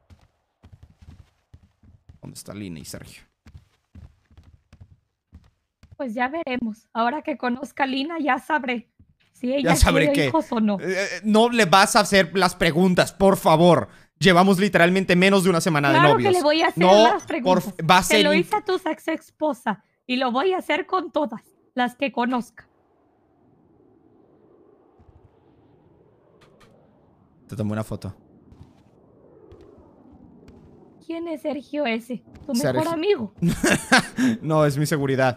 Speaker 1: ¿Dónde está Lina y Sergio?
Speaker 2: Pues ya veremos. Ahora que conozca a Lina ya sabré si ella
Speaker 1: Ya sabré
Speaker 2: quiere
Speaker 1: que
Speaker 2: hijos o no.
Speaker 1: no le vas a hacer las preguntas, por favor. Llevamos literalmente menos de una semana de
Speaker 2: Claro
Speaker 1: novios.
Speaker 2: que le voy a hacer
Speaker 1: No,
Speaker 2: las preguntas.
Speaker 1: va a
Speaker 2: Se
Speaker 1: ser
Speaker 2: lo hice a tu ex esposa y lo voy a hacer con todas las que conozca.
Speaker 1: Te tomé una foto.
Speaker 2: ¿Quién es Sergio ese? Tu
Speaker 1: Sergio.
Speaker 2: mejor amigo.
Speaker 1: No, es mi seguridad.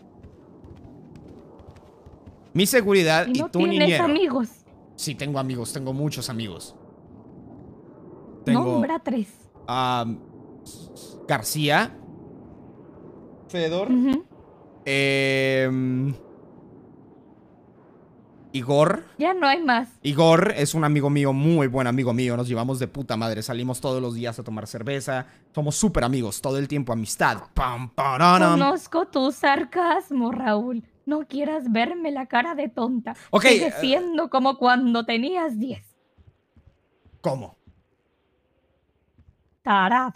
Speaker 1: Mi seguridad
Speaker 2: Y
Speaker 1: y
Speaker 2: no
Speaker 1: tu
Speaker 2: tienes
Speaker 1: niñero.
Speaker 2: amigos.
Speaker 1: Sí, tengo amigos, tengo muchos amigos. Tengo
Speaker 2: Nombra 3.
Speaker 1: a García, Fedor,
Speaker 2: Ujú.
Speaker 1: Igor.
Speaker 2: Ya no hay más.
Speaker 1: Igor es un amigo mío, muy buen amigo mío. Nos llevamos de puta madre. Salimos todos los días a tomar cerveza. Somos súper amigos, todo el tiempo amistad. Pam, paranam.
Speaker 2: Conozco tu sarcasmo, Raúl. No quieras verme la cara de tonta.
Speaker 1: Ok,
Speaker 2: Sigue siendo como cuando tenías 10.
Speaker 1: ¿Cómo?
Speaker 2: Tarado.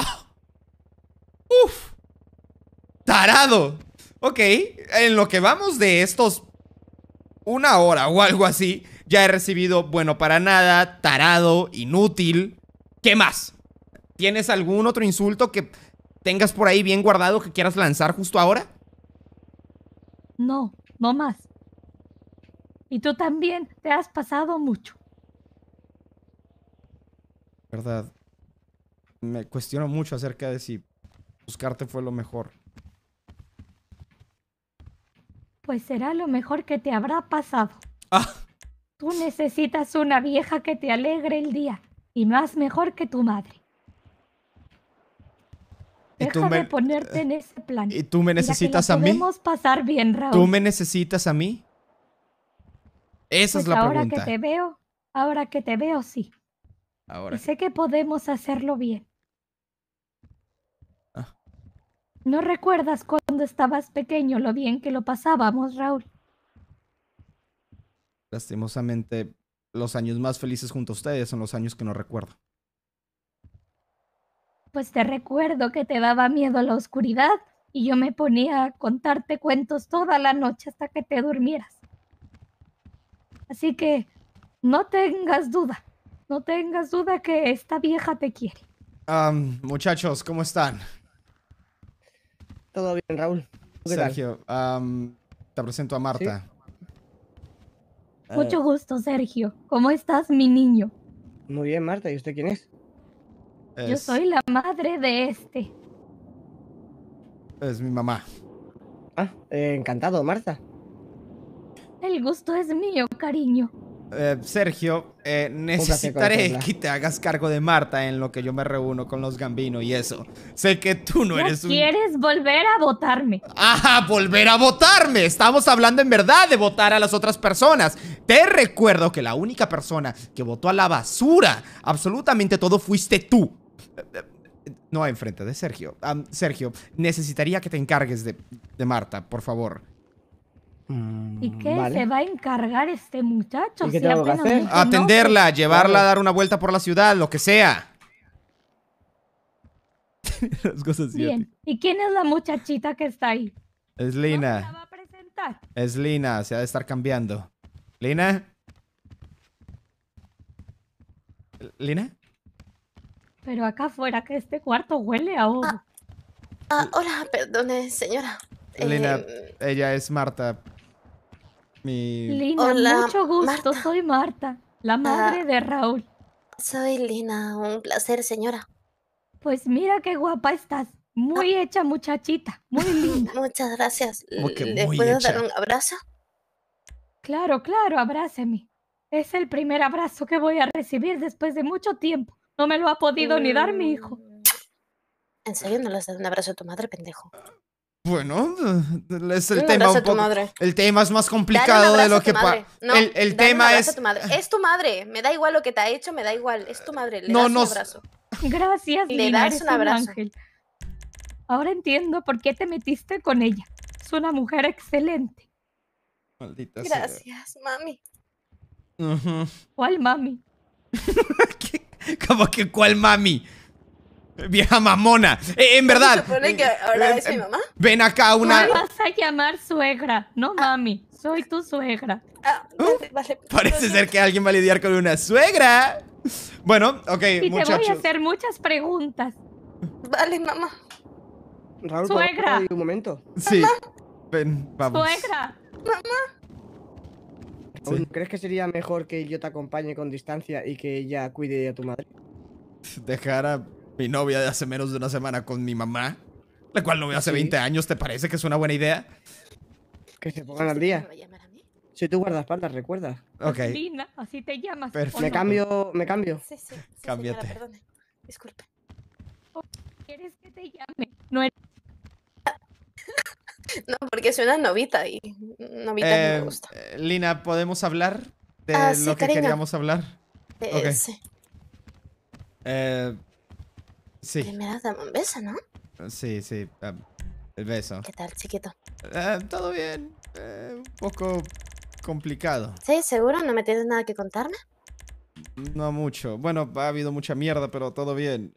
Speaker 1: ¡Uf! ¡Tarado! Ok, en lo que vamos de estos 1 hora o algo así, ya he recibido bueno para nada, tarado, inútil. ¿Qué más? ¿Tienes algún otro insulto que tengas por ahí bien guardado que quieras lanzar justo ahora?
Speaker 2: No, no más. Y tú también te has pasado mucho.
Speaker 1: Verdad. Me cuestiono mucho acerca de si buscarte fue lo mejor.
Speaker 2: Pues será lo mejor que te habrá pasado.
Speaker 1: Ah,
Speaker 2: Tú necesitas una vieja que te alegre el día. Y más mejor que tu madre.
Speaker 1: ¿Y tú
Speaker 2: Deja de
Speaker 1: me-
Speaker 2: ponerte en ese plan.
Speaker 1: ¿y tú me
Speaker 2: Mira que
Speaker 1: necesitas
Speaker 2: la
Speaker 1: a mí?
Speaker 2: podemos pasar bien, Raúl.
Speaker 1: ¿Tú me necesitas a mí? Esa es
Speaker 2: Pues
Speaker 1: la
Speaker 2: ahora
Speaker 1: pregunta.
Speaker 2: ahora que te veo, sí.
Speaker 1: Ahora
Speaker 2: Y sé que podemos hacerlo bien.
Speaker 1: Ah.
Speaker 2: ¿No recuerdas cuando estabas pequeño lo bien que lo pasábamos, Raúl?
Speaker 1: Lastimosamente, los años más felices junto a ustedes son los años que no recuerdo.
Speaker 2: Pues te recuerdo que te daba miedo la oscuridad y yo me ponía a contarte cuentos toda la noche hasta que te durmieras. Así que no tengas duda que esta vieja te quiere.
Speaker 1: Muchachos, ¿cómo están?
Speaker 3: Todo bien, Raúl. ¿Tú qué tal?
Speaker 1: Sergio, te presento a Marta.
Speaker 2: Mucho gusto, Sergio. ¿Cómo estás, mi niño?
Speaker 3: Muy bien, Marta. ¿Y usted quién es?
Speaker 2: Yo soy la madre de este.
Speaker 1: Es mi mamá.
Speaker 3: Ah, encantado, Marta.
Speaker 2: El gusto es mío, cariño.
Speaker 1: Sergio, necesitaré
Speaker 3: conocerla.
Speaker 1: que te hagas cargo de Marta en lo que yo me reúno con los Gambino y eso. Sé que tú no eres un...
Speaker 2: ¿Quieres volver a votarme?
Speaker 1: ¡Ajá! ¡Volver a votarme! Estamos hablando en verdad de votar a las otras personas. Te recuerdo que la única persona que votó a la basura absolutamente todo fuiste tú. No enfrente de Sergio. Sergio, necesitaría que te encargues de Marta, por favor.
Speaker 2: ¿Y qué
Speaker 3: Vale.
Speaker 2: se va a encargar este muchacho?
Speaker 3: ¿Y qué
Speaker 2: si
Speaker 3: tengo que
Speaker 2: apenas
Speaker 3: hacer?
Speaker 2: me conoce?
Speaker 1: Atenderla, llevarla
Speaker 3: Claro.
Speaker 1: a dar una vuelta por la ciudad, lo que sea. Las cosas así,
Speaker 2: Bien. ¿Y quién es la muchachita que está ahí?
Speaker 1: Es
Speaker 2: ¿No se la
Speaker 1: Lina.
Speaker 2: va a presentar?
Speaker 1: Es Lina, se ha de estar cambiando. ¿Lina? ¿Lina?
Speaker 2: Pero acá afuera que este cuarto huele a ovo.
Speaker 4: Hola, perdone, señora.
Speaker 1: Lina, ella es Marta. Mi...
Speaker 2: Lina,
Speaker 4: hola,
Speaker 2: mucho gusto.
Speaker 4: Marta.
Speaker 2: Soy Marta, la madre de Raúl.
Speaker 4: Soy Lina, un placer, señora.
Speaker 2: Pues mira qué guapa estás. Muy hecha muchachita, muy linda.
Speaker 4: Muchas gracias.
Speaker 1: ¿Cómo que
Speaker 4: ¿Le
Speaker 1: muy
Speaker 4: puedo
Speaker 1: hecha?
Speaker 4: dar un abrazo?
Speaker 2: Claro, claro, abráceme. Es el primer abrazo que voy a recibir después de mucho tiempo. No me lo ha podido ni dar mi hijo.
Speaker 4: ¿En serio no le has dado un abrazo a tu madre, pendejo?
Speaker 1: Bueno, es el
Speaker 4: Un
Speaker 1: tema
Speaker 4: abrazo
Speaker 1: un
Speaker 4: a tu
Speaker 1: poco...
Speaker 4: madre.
Speaker 1: El tema es más
Speaker 4: Dale un
Speaker 1: complicado de
Speaker 4: abrazo
Speaker 1: lo
Speaker 4: a tu
Speaker 1: que
Speaker 4: madre.
Speaker 1: pasa.
Speaker 4: No,
Speaker 1: El
Speaker 4: dale un
Speaker 1: tema
Speaker 4: abrazo
Speaker 1: es...
Speaker 4: a tu madre. Es tu madre. Me da igual lo que te ha hecho, me da igual. Es tu madre. Le
Speaker 1: No,
Speaker 4: das
Speaker 1: no
Speaker 4: un
Speaker 1: s-
Speaker 4: abrazo.
Speaker 2: Gracias,
Speaker 4: Le
Speaker 2: Lina,
Speaker 4: das
Speaker 2: eres
Speaker 4: un
Speaker 2: un
Speaker 4: abrazo.
Speaker 2: ángel. Ahora entiendo por qué te metiste con ella. Es una mujer excelente.
Speaker 1: Maldita sea.
Speaker 4: Gracias, mami.
Speaker 1: Ujú.
Speaker 2: ¿Cuál mami?
Speaker 1: ¿Cómo que cuál mami? Vieja mamona. En verdad.
Speaker 4: ¿Se supone que ahora es mi mamá?
Speaker 1: Ven acá una...
Speaker 2: Me vas a llamar suegra, no mami. Soy tu suegra.
Speaker 4: Vale.
Speaker 1: Parece ser que alguien va a lidiar con una suegra. Bueno, ok,
Speaker 2: Y te voy a
Speaker 1: muchachos.
Speaker 2: hacer muchas preguntas.
Speaker 4: Vale, mamá.
Speaker 3: Raúl,
Speaker 2: Suegra.
Speaker 3: ¿podemos ir un momento?
Speaker 1: Sí. Ven, vamos.
Speaker 2: Suegra.
Speaker 3: Raúl,
Speaker 1: Sí.
Speaker 3: ¿crees que sería mejor que yo te acompañe con distancia y que ella cuide a tu madre?
Speaker 1: Dejar a mi novia de hace menos de una semana con mi mamá, la cual no veo hace
Speaker 3: Sí.
Speaker 1: 20 años, ¿te parece que es una buena idea?
Speaker 3: Que se pongan al día.
Speaker 4: ¿Me va a llamar a mí?
Speaker 3: Si tú guardaespaldas, recuerda.
Speaker 1: Ok.
Speaker 2: Lina, así te llamas. ¿o
Speaker 1: Perfecto.
Speaker 3: Me
Speaker 2: no?
Speaker 3: cambio, me cambio.
Speaker 4: Sí, sí.
Speaker 1: Cámbiate.
Speaker 4: Señora, perdone. Disculpe.
Speaker 2: ¿Quieres que te llame? No eres
Speaker 4: No, porque suena novita y novita no me gusta.
Speaker 1: Lina, ¿podemos hablar de
Speaker 4: Ah, sí,
Speaker 1: lo que
Speaker 4: cariño.
Speaker 1: queríamos hablar? ok.
Speaker 4: Sí.
Speaker 1: Sí,
Speaker 4: Primero dame un beso, ¿no?
Speaker 1: sí, sí. El beso.
Speaker 4: ¿Qué tal, chiquito?
Speaker 1: Todo bien. Un poco complicado.
Speaker 4: ¿Sí? ¿Seguro? ¿No me tienes nada que contarme?
Speaker 1: No mucho. Bueno, ha habido mucha mierda, pero todo bien.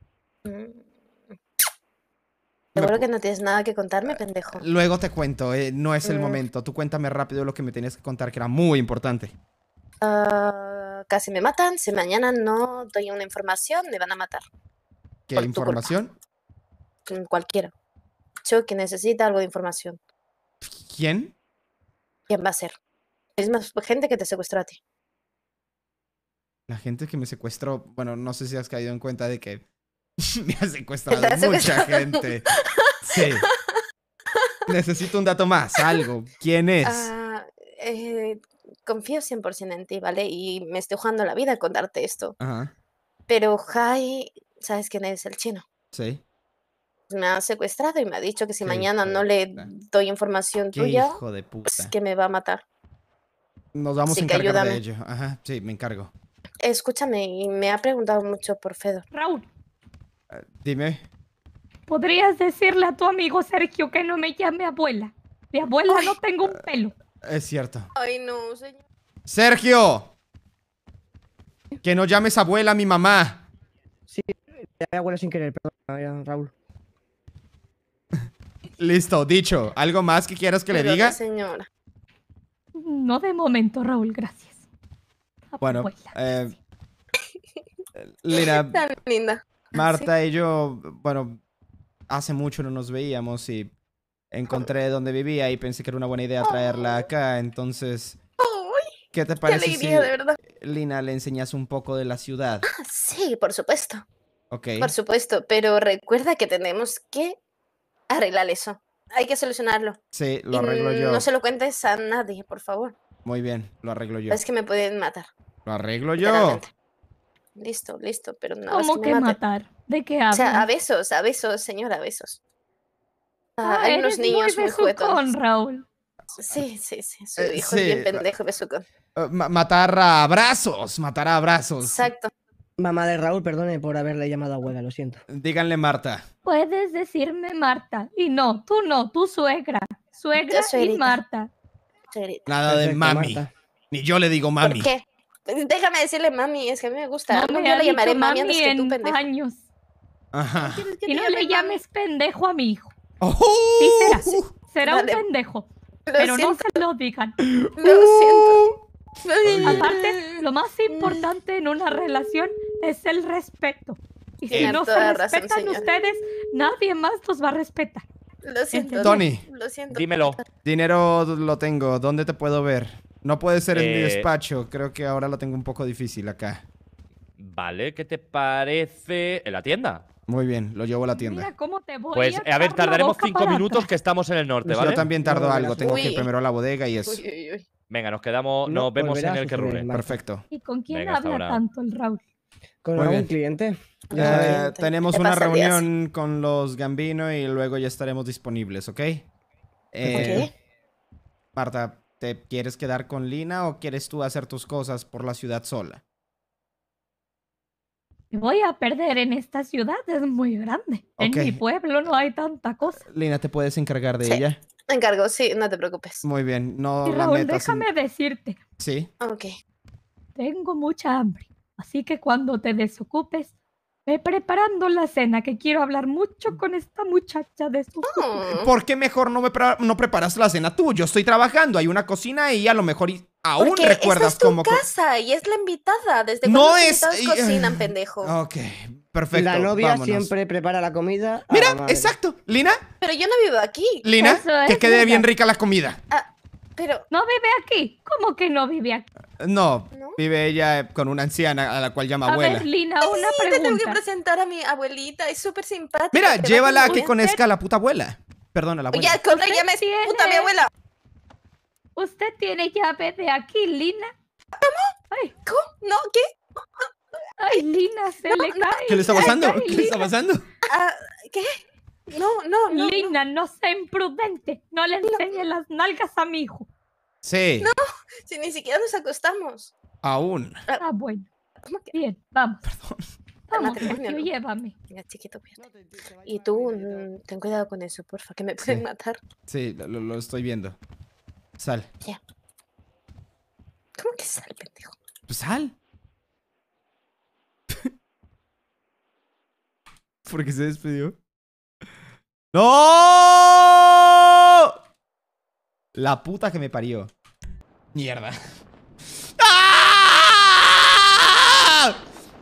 Speaker 4: ¿Seguro que no tienes nada que contarme, pendejo?
Speaker 1: Luego te cuento, no es el
Speaker 4: Mm.
Speaker 1: momento. Tú cuéntame rápido lo que me tenías que contar, que era muy importante.
Speaker 4: Casi me matan. Si mañana no doy una información, me van a matar.
Speaker 1: ¿Qué
Speaker 4: Por tu
Speaker 1: información?
Speaker 4: Cualquiera. Yo que necesita algo de información.
Speaker 1: ¿Quién?
Speaker 4: ¿Quién va a ser? Misma gente que te secuestró a ti.
Speaker 1: La gente que me secuestró. Bueno, no sé si has caído en cuenta de que me ha secuestrado
Speaker 4: ¿Te ha
Speaker 1: mucha
Speaker 4: secuestrado?
Speaker 1: gente. Sí. Necesito un dato más, algo. ¿Quién es?
Speaker 4: Confío 100% en ti, ¿vale? Y me estoy jugando la vida con darte esto.
Speaker 1: Ajá.
Speaker 4: Pero Jai, ¿sabes quién es el chino?
Speaker 1: Sí.
Speaker 4: Me ha secuestrado y me ha dicho que si
Speaker 1: Qué
Speaker 4: mañana
Speaker 1: hijo
Speaker 4: no
Speaker 1: de
Speaker 4: le
Speaker 1: puta.
Speaker 4: doy información
Speaker 1: Qué
Speaker 4: tuya,
Speaker 1: hijo de
Speaker 4: pues
Speaker 1: puta.
Speaker 4: que me va a matar.
Speaker 1: Nos vamos
Speaker 4: Así
Speaker 1: a
Speaker 4: que
Speaker 1: encargar de
Speaker 4: ayúdame.
Speaker 1: ello. Ajá, sí, me encargo.
Speaker 4: Escúchame, y me ha preguntado mucho por Fedor.
Speaker 2: Raúl.
Speaker 1: Dime.
Speaker 2: ¿Podrías decirle a tu amigo Sergio que no me llame abuela? De abuela no tengo un pelo.
Speaker 1: Es cierto.
Speaker 4: Ay, no, señor.
Speaker 1: Sergio. Que no llames abuela a mi mamá.
Speaker 3: Sí, ya abuela sin querer, perdón, Raúl.
Speaker 1: Listo, dicho. ¿Algo más que quieras que le
Speaker 4: Perdone,
Speaker 1: diga?
Speaker 4: señora.
Speaker 2: No de momento, Raúl, gracias.
Speaker 1: Bueno,
Speaker 2: Abuela.
Speaker 1: Lina,
Speaker 4: Tan linda.
Speaker 1: Marta y yo, bueno, hace mucho no nos veíamos y encontré donde vivía y pensé que era una buena idea traerla acá, entonces,
Speaker 4: ¡Ay!
Speaker 1: ¿qué te
Speaker 4: ¡Qué
Speaker 1: parece
Speaker 4: alegría, de verdad!
Speaker 1: Lina le enseñas un poco de la ciudad?
Speaker 4: Sí, por supuesto.
Speaker 1: Ok,
Speaker 4: Por supuesto. Pero recuerda que tenemos que arreglar eso. Hay que solucionarlo.
Speaker 1: sí,
Speaker 4: Y
Speaker 1: lo arreglo yo.
Speaker 4: no se lo cuentes a nadie, por favor.
Speaker 1: Muy bien, lo arreglo yo.
Speaker 4: Es que me pueden matar.
Speaker 1: Lo arreglo yo.
Speaker 4: Literalmente. Listo, listo, pero no es
Speaker 2: ¿Cómo
Speaker 4: que
Speaker 2: que
Speaker 4: me maten.
Speaker 2: matar? ¿De qué
Speaker 4: O
Speaker 2: hablas?
Speaker 4: sea, a besos, señora, a besos. Hay unos
Speaker 2: eres
Speaker 4: niños muy
Speaker 2: besucón,
Speaker 4: juguetones.
Speaker 2: Raúl.
Speaker 4: Sí, su hijo
Speaker 1: sí,
Speaker 4: es bien pendejo, besucón.
Speaker 1: Matar a abrazos, matar a abrazos.
Speaker 4: Exacto.
Speaker 3: Mamá de Raúl, perdone por haberle llamado abuela, lo siento.
Speaker 1: Díganle Marta.
Speaker 2: Puedes decirme Marta. Y no, tu suegra. Suegra y
Speaker 4: suegrita.
Speaker 2: Marta.
Speaker 4: Señorita.
Speaker 1: Nada de
Speaker 3: Perfecto,
Speaker 1: mami.
Speaker 3: Marta.
Speaker 1: Ni yo le digo mami.
Speaker 4: ¿Por qué? Pues déjame decirle mami, es que a mí me gusta.
Speaker 2: No me
Speaker 4: yo
Speaker 2: ha
Speaker 4: le llamaré
Speaker 2: dicho
Speaker 4: mami
Speaker 2: mami
Speaker 4: antes que tú,
Speaker 2: en
Speaker 4: pendejo.
Speaker 2: años.
Speaker 1: Ajá.
Speaker 4: ¿Quieres que
Speaker 2: Y
Speaker 4: te
Speaker 2: no
Speaker 4: llame
Speaker 2: le
Speaker 4: mami?
Speaker 2: llames pendejo a mi hijo.
Speaker 1: ¡Oh!
Speaker 2: Sí será. Será
Speaker 4: Vale.
Speaker 2: un pendejo.
Speaker 4: Lo
Speaker 2: Pero no
Speaker 4: siento,
Speaker 2: se lo digan.
Speaker 4: lo siento.
Speaker 1: Oye.
Speaker 2: Aparte, lo más importante en una relación es el respeto. Y si
Speaker 4: Tiene
Speaker 2: no se
Speaker 4: toda razón,
Speaker 2: respetan
Speaker 4: señora.
Speaker 2: ustedes, nadie más los va a respetar.
Speaker 4: Lo siento.
Speaker 1: Tony.
Speaker 4: Lo siento.
Speaker 5: Dímelo.
Speaker 1: Dinero lo tengo. ¿Dónde te puedo ver? No puede ser en mi
Speaker 5: Eh,
Speaker 1: despacho. Creo que ahora lo tengo un poco difícil acá.
Speaker 5: Vale, ¿qué te parece? ¿En la tienda?
Speaker 1: Muy bien, lo llevo a la tienda.
Speaker 2: Mira cómo te voy
Speaker 5: Pues,
Speaker 2: a
Speaker 5: a ver,
Speaker 2: echar la
Speaker 5: tardaremos
Speaker 2: boca
Speaker 5: 5
Speaker 2: para
Speaker 5: minutos
Speaker 2: atrás.
Speaker 5: que estamos en el norte,
Speaker 3: Yo
Speaker 5: ¿vale?
Speaker 1: Yo también tardo
Speaker 3: No,
Speaker 1: algo. Tengo que ir
Speaker 4: Uy.
Speaker 1: primero a la bodega y eso.
Speaker 4: Uy, uy, uy.
Speaker 5: Venga, nos
Speaker 3: No
Speaker 5: vemos en
Speaker 3: volverá a
Speaker 5: el que
Speaker 3: suceder,
Speaker 5: rule.
Speaker 3: Marta.
Speaker 1: Perfecto.
Speaker 2: ¿Y con quién
Speaker 5: Venga, hasta
Speaker 2: habla
Speaker 5: ahora.
Speaker 2: tanto el Raúl?
Speaker 3: Con
Speaker 1: Muy
Speaker 3: algún
Speaker 1: bien.
Speaker 3: cliente. Ya sabes.
Speaker 1: Tenemos
Speaker 4: ¿Qué
Speaker 1: una
Speaker 4: pasa el día
Speaker 1: reunión con los Gambino y luego ya estaremos disponibles, ¿ok?
Speaker 4: ¿Qué?
Speaker 1: Marta, ¿te quieres quedar con Lina o quieres tú hacer tus cosas por la ciudad sola?
Speaker 2: Me voy a perder en esta ciudad, es muy grande.
Speaker 1: Ok.
Speaker 2: En mi pueblo no hay tanta cosa.
Speaker 1: Lina, ¿te puedes encargar de
Speaker 4: Sí.
Speaker 1: ella?
Speaker 4: Me encargo, sí, no te preocupes.
Speaker 1: Muy bien, no
Speaker 2: Y
Speaker 1: la
Speaker 2: Raúl,
Speaker 1: metas en...
Speaker 2: déjame decirte,
Speaker 1: Sí,
Speaker 4: Ok.
Speaker 2: tengo mucha hambre. Así que cuando te desocupes, ve preparando la cena, que quiero hablar mucho con esta muchacha de su...
Speaker 4: Oh,
Speaker 1: ¿por qué mejor no preparas la cena tú? Yo estoy trabajando, hay una cocina y a lo mejor aún
Speaker 4: porque
Speaker 1: recuerdas
Speaker 4: esta es
Speaker 1: cómo...
Speaker 4: tu casa y es la invitada. ¿Desde
Speaker 1: No
Speaker 4: cuándo los
Speaker 1: es-
Speaker 4: invitados cocinan, pendejo?
Speaker 1: Ok, perfecto,
Speaker 3: La novia
Speaker 1: vámonos.
Speaker 3: siempre prepara la comida. a
Speaker 1: Mira,
Speaker 3: la madre.
Speaker 1: exacto. Lina,
Speaker 4: Pero yo no vivo aquí.
Speaker 1: Lina,
Speaker 2: Eso
Speaker 1: que
Speaker 2: es
Speaker 1: quede
Speaker 2: verdad.
Speaker 1: bien rica la comida.
Speaker 4: Pero,
Speaker 2: ¿No vive aquí? ¿Cómo que no vive aquí?
Speaker 1: No,
Speaker 4: ¿no?
Speaker 1: vive ella con una anciana a la cual llama
Speaker 2: A
Speaker 1: abuela.
Speaker 2: ver, Lina, una
Speaker 4: Te tengo que
Speaker 2: pregunta.
Speaker 4: presentar a mi abuelita, es súper simpática.
Speaker 1: Mira,
Speaker 4: te va
Speaker 1: llévala a que
Speaker 4: bien.
Speaker 1: conozca a la puta abuela. Perdona, la
Speaker 4: Oye,
Speaker 1: abuela.
Speaker 4: cuando
Speaker 2: Usted
Speaker 4: llames
Speaker 2: tiene-
Speaker 4: puta mi abuela.
Speaker 2: ¿Usted tiene llave de aquí, Lina? Ay,
Speaker 4: ¿Cómo? ¿No? ¿Qué?
Speaker 2: ay, Lina, se le cae.
Speaker 1: ¿Qué le está
Speaker 2: se
Speaker 1: pasando?
Speaker 2: cae,
Speaker 1: ¿Qué le está
Speaker 2: Lina.
Speaker 1: pasando?
Speaker 4: Ah, ¿Qué? No.
Speaker 2: Lina, no sea imprudente. No le enseñe las nalgas a mi hijo.
Speaker 1: Sí,
Speaker 4: Si ni siquiera nos acostamos.
Speaker 1: aún.
Speaker 2: Ah, bueno.
Speaker 4: ¿Cómo que?
Speaker 2: Bien, vamos. Vamos,
Speaker 4: matrimonio,
Speaker 2: Sergio,
Speaker 4: ¿no?
Speaker 2: llévame.
Speaker 4: Venga, chiquito, fíjate. Y tú, ten cuidado con eso, porfa, que me pueden
Speaker 1: Sí.
Speaker 4: matar.
Speaker 1: Sí, lo estoy viendo. Sal.
Speaker 4: ¿Cómo que sal, pendejo?
Speaker 1: Pues sal. ¿Por qué se despidió? ¡No! La puta que me parió. Mierda. ¡Ah!